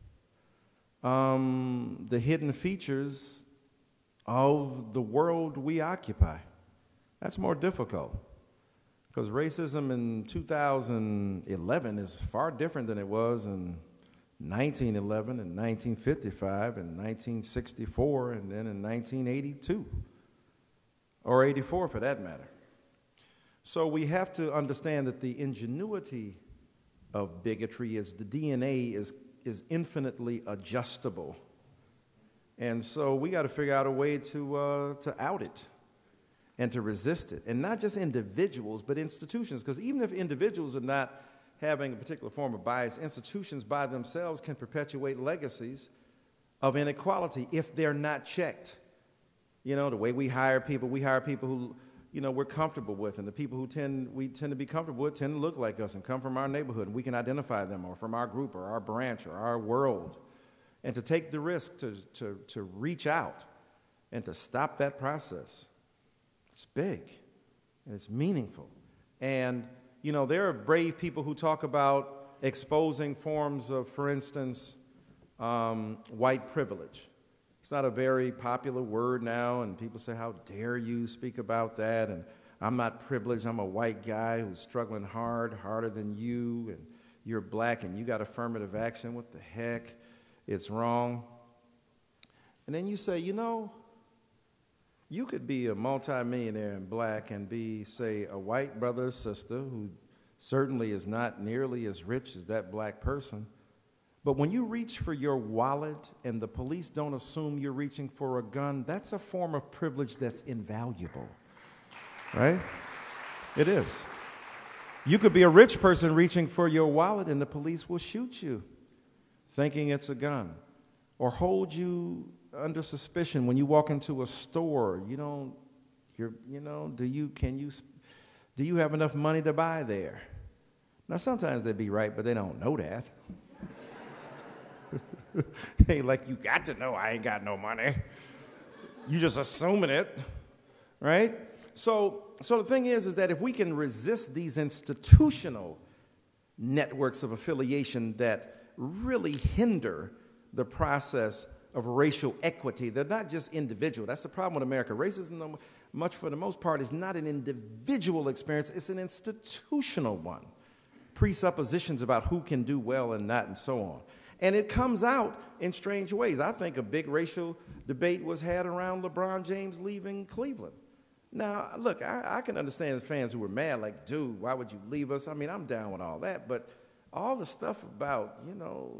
um, the hidden features of the world we occupy. That's more difficult, because racism in two thousand eleven is far different than it was in nineteen eleven and nineteen fifty-five and nineteen sixty-four and then in nineteen eighty-two, or eighty-four for that matter. So we have to understand that the ingenuity of bigotry is the D N A is, is infinitely adjustable. And so we got to figure out a way to, uh, to out it and to resist it. And not just individuals, but institutions, because even if individuals are not having a particular form of bias, institutions by themselves can perpetuate legacies of inequality if they're not checked. You know, the way we hire people, we hire people who, you know, we're comfortable with, and the people who tend, we tend to be comfortable with tend to look like us and come from our neighborhood, and we can identify them, or from our group or our branch or our world. And to take the risk to, to, to reach out and to stop that process. It's big, and it's meaningful. And, you know, there are brave people who talk about exposing forms of, for instance, um, white privilege. It's not a very popular word now, and people say, how dare you speak about that? And I'm not privileged. I'm a white guy who's struggling hard, harder than you, and you're black, and you got affirmative action. What the heck? It's wrong. And then you say, you know, you could be a multimillionaire and black and be, say, a white brother or sister who certainly is not nearly as rich as that black person. But when you reach for your wallet and the police don't assume you're reaching for a gun, that's a form of privilege that's invaluable, right? It is. You could be a rich person reaching for your wallet and the police will shoot you, thinking it's a gun, or hold you under suspicion when you walk into a store. You don't, you're, you know, do you, can you, do you have enough money to buy there? Now, sometimes they'd be right, but they don't know that. Hey, like, you got to know I ain't got no money. You just assuming it, right? So, so the thing is, is that if we can resist these institutional networks of affiliation that really hinder the process of racial equity, they're not just individual. That's the problem with America. Racism, much for the most part, is not an individual experience. It's an institutional one. Presuppositions about who can do well and not, and so on. And it comes out in strange ways. I think a big racial debate was had around LeBron James leaving Cleveland. Now, look, I, I can understand the fans who were mad, like, dude, why would you leave us? I mean, I'm down with all that. But all the stuff about, you know,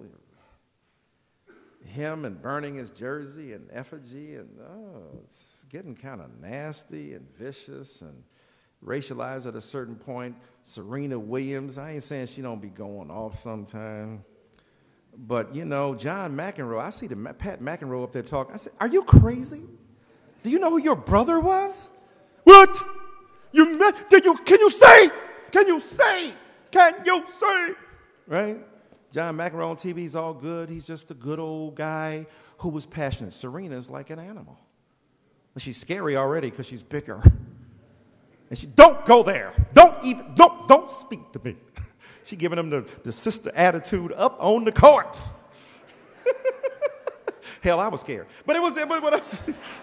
him and burning his jersey and effigy, and oh, it's getting kind of nasty and vicious and racialized at a certain point. Serena Williams, I ain't saying she don't be going off sometime. But, you know, John McEnroe, I see the Pat McEnroe up there talking. I said, are you crazy? Do you know who your brother was? What? You met, did you, can you say? Can you say? Can you say? Right? John McEnroe on T V is all good. He's just a good old guy who was passionate. Serena's like an animal. She's scary already because she's bigger. And she, don't go there. Don't even, don't, don't speak to me. She giving him the, the sister attitude up on the court. Hell, I was scared. But it was, but what else?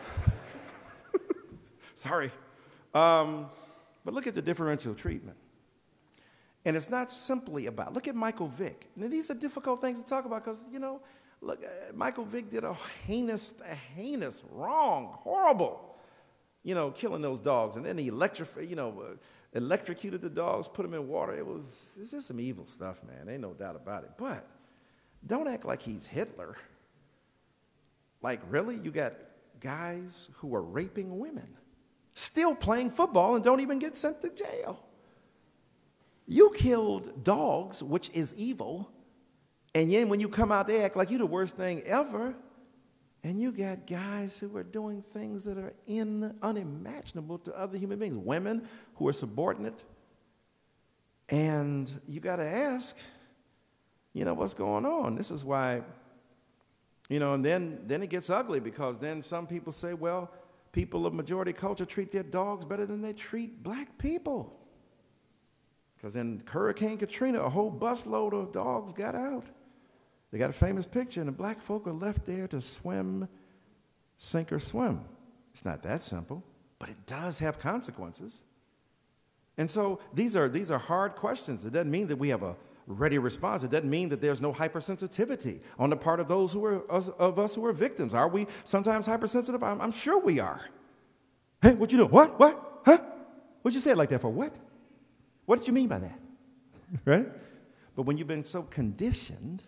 Sorry. Um, but look at the differential treatment. And it's not simply about, look at Michael Vick. Now, these are difficult things to talk about because, you know, look, uh, Michael Vick did a heinous, a heinous, wrong, horrible, you know, killing those dogs. And then he electrified, you know, uh, electrocuted the dogs, put them in water. It was, it's just some evil stuff, man. Ain't no doubt about it. But don't act like he's Hitler. Like, really? You got guys who are raping women, still playing football and don't even get sent to jail. You killed dogs, which is evil, and then when you come out, they act like you're the worst thing ever, and you got guys who are doing things that are in, unimaginable to other human beings, women who are subordinate, and you got to ask, you know, what's going on? This is why, you know, and then, then it gets ugly because then some people say, well, people of majority culture treat their dogs better than they treat black people. Because in Hurricane Katrina, a whole busload of dogs got out. They got a famous picture, and the black folk are left there to swim, sink or swim. It's not that simple, but it does have consequences. And so these are, these are hard questions. It doesn't mean that we have a ready response. It doesn't mean that there's no hypersensitivity on the part of those who are, of us who are victims. Are we sometimes hypersensitive? I'm, I'm sure we are. Hey, what you do? What? What? Huh? What'd you say it like that for? What? What did you mean by that? Right? But when you've been so conditioned,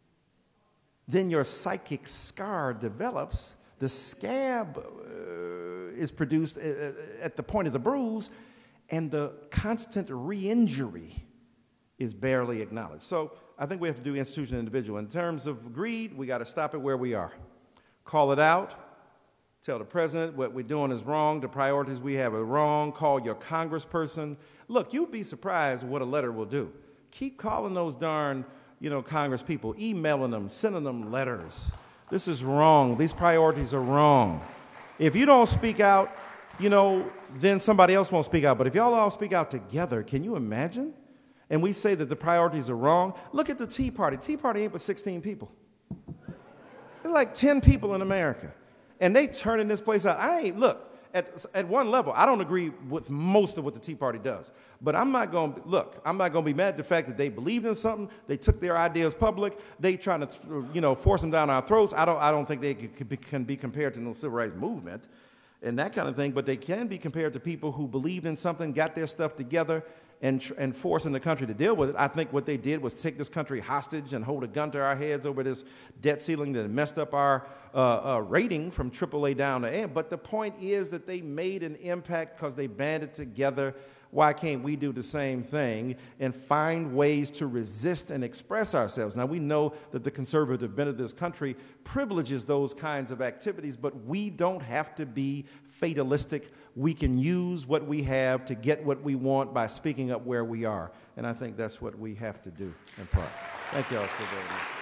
then your psychic scar develops. The scab uh, is produced uh, at the point of the bruise, and the constant re-injury is barely acknowledged. So I think we have to do institution and individual. In terms of greed, we got to stop it where we are. Call it out. Tell the president what we're doing is wrong. The priorities we have are wrong. Call your congressperson. Look, you'd be surprised what a letter will do. Keep calling those darn, you know, Congress people, emailing them, sending them letters. This is wrong. These priorities are wrong. If you don't speak out, you know, then somebody else won't speak out. But if y'all all speak out together, can you imagine? And we say that the priorities are wrong. Look at the Tea Party. Tea Party ain't but sixteen people. There's like ten people in America. And they turning this place out. I ain't, look, at, at one level, I don't agree with most of what the Tea Party does. But I'm not going to, look, I'm not going to be mad at the fact that they believed in something. They took their ideas public. They trying to, you know, force them down our throats. I don't, I don't think they can be, can be compared to no civil rights movement and that kind of thing. But they can be compared to people who believed in something, got their stuff together, and, and forcing the country to deal with it. I think what they did was take this country hostage and hold a gun to our heads over this debt ceiling that messed up our uh, uh, rating from triple A down to A. But the point is that they made an impact because they banded together. Why can't we do the same thing and find ways to resist and express ourselves? Now, we know that the conservative bent of this country privileges those kinds of activities, but we don't have to be fatalistic. We can use what we have to get what we want by speaking up where we are. And I think that's what we have to do in part. Thank you all so very much.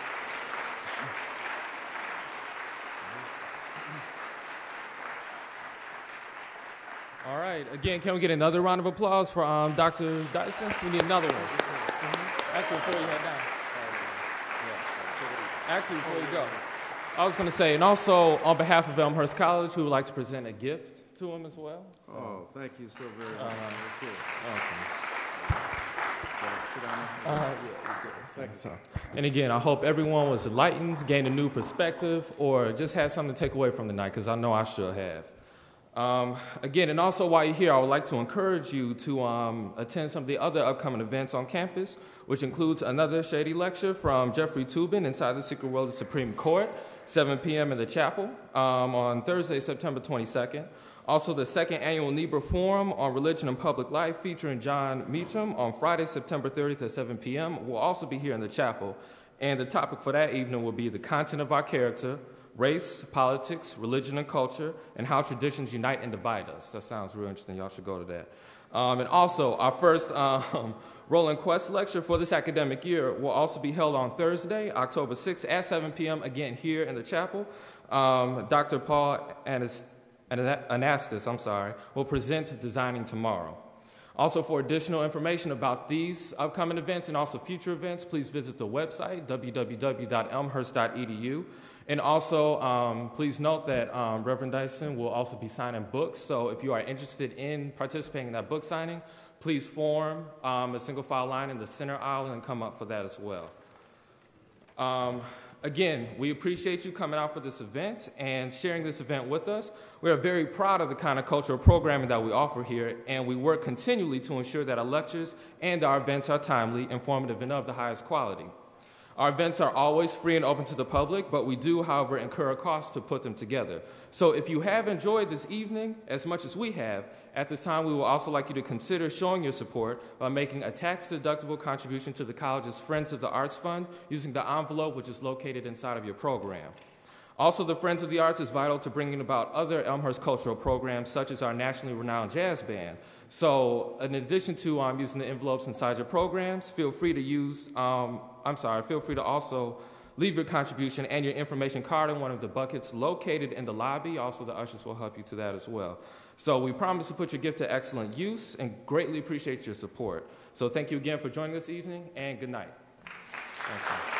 right. Again, can we get another round of applause for um, Doctor Dyson? We need another one. Mm-hmm. Actually, before you head down. Actually, before you go. I was going to say, and also on behalf of Elmhurst College, we would like to present a gift to him as well. So. Oh, thank you so very much. Uh, okay. Uh, yeah, so, and again, I hope everyone was enlightened, gained a new perspective, or just had something to take away from the night, because I know I should have. Um, again, and also while you're here, I would like to encourage you to um, attend some of the other upcoming events on campus, which includes another Shady lecture from Jeffrey Toobin, Inside the Secret World of the Supreme Court, seven p.m. in the chapel um, on Thursday, September twenty-second. Also, the second annual Niebuhr Forum on Religion and Public Life featuring John Meacham on Friday, September thirtieth at seven p.m. will also be here in the chapel. And the topic for that evening will be the content of our character, race, politics, religion, and culture, and how traditions unite and divide us. That sounds real interesting. Y'all should go to that. Um, and also, our first um, Roll and Quest lecture for this academic year will also be held on Thursday, October sixth at seven p.m., again here in the chapel. Um, Doctor Paul Anas- Anastas, I'm sorry, will present Designing Tomorrow. Also, for additional information about these upcoming events and also future events, please visit the website, w w w dot elmhurst dot e d u. And also, um, please note that um, Reverend Dyson will also be signing books. So if you are interested in participating in that book signing, please form um, a single file line in the center aisle and come up for that as well. Um, again, we appreciate you coming out for this event and sharing this event with us. We are very proud of the kind of cultural programming that we offer here, and we work continually to ensure that our lectures and our events are timely, informative, and of the highest quality. Our events are always free and open to the public, but we do, however, incur a cost to put them together. So if you have enjoyed this evening as much as we have, at this time we will also like you to consider showing your support by making a tax-deductible contribution to the college's Friends of the Arts Fund using the envelope which is located inside of your program. Also, the Friends of the Arts is vital to bringing about other Elmhurst cultural programs, such as our nationally renowned jazz band. So, in addition to um, using the envelopes inside your programs, feel free to use, um, I'm sorry, feel free to also leave your contribution and your information card in one of the buckets located in the lobby. Also, the ushers will help you to that as well. So, we promise to put your gift to excellent use and greatly appreciate your support. So, thank you again for joining us this evening, and good night. Thank you.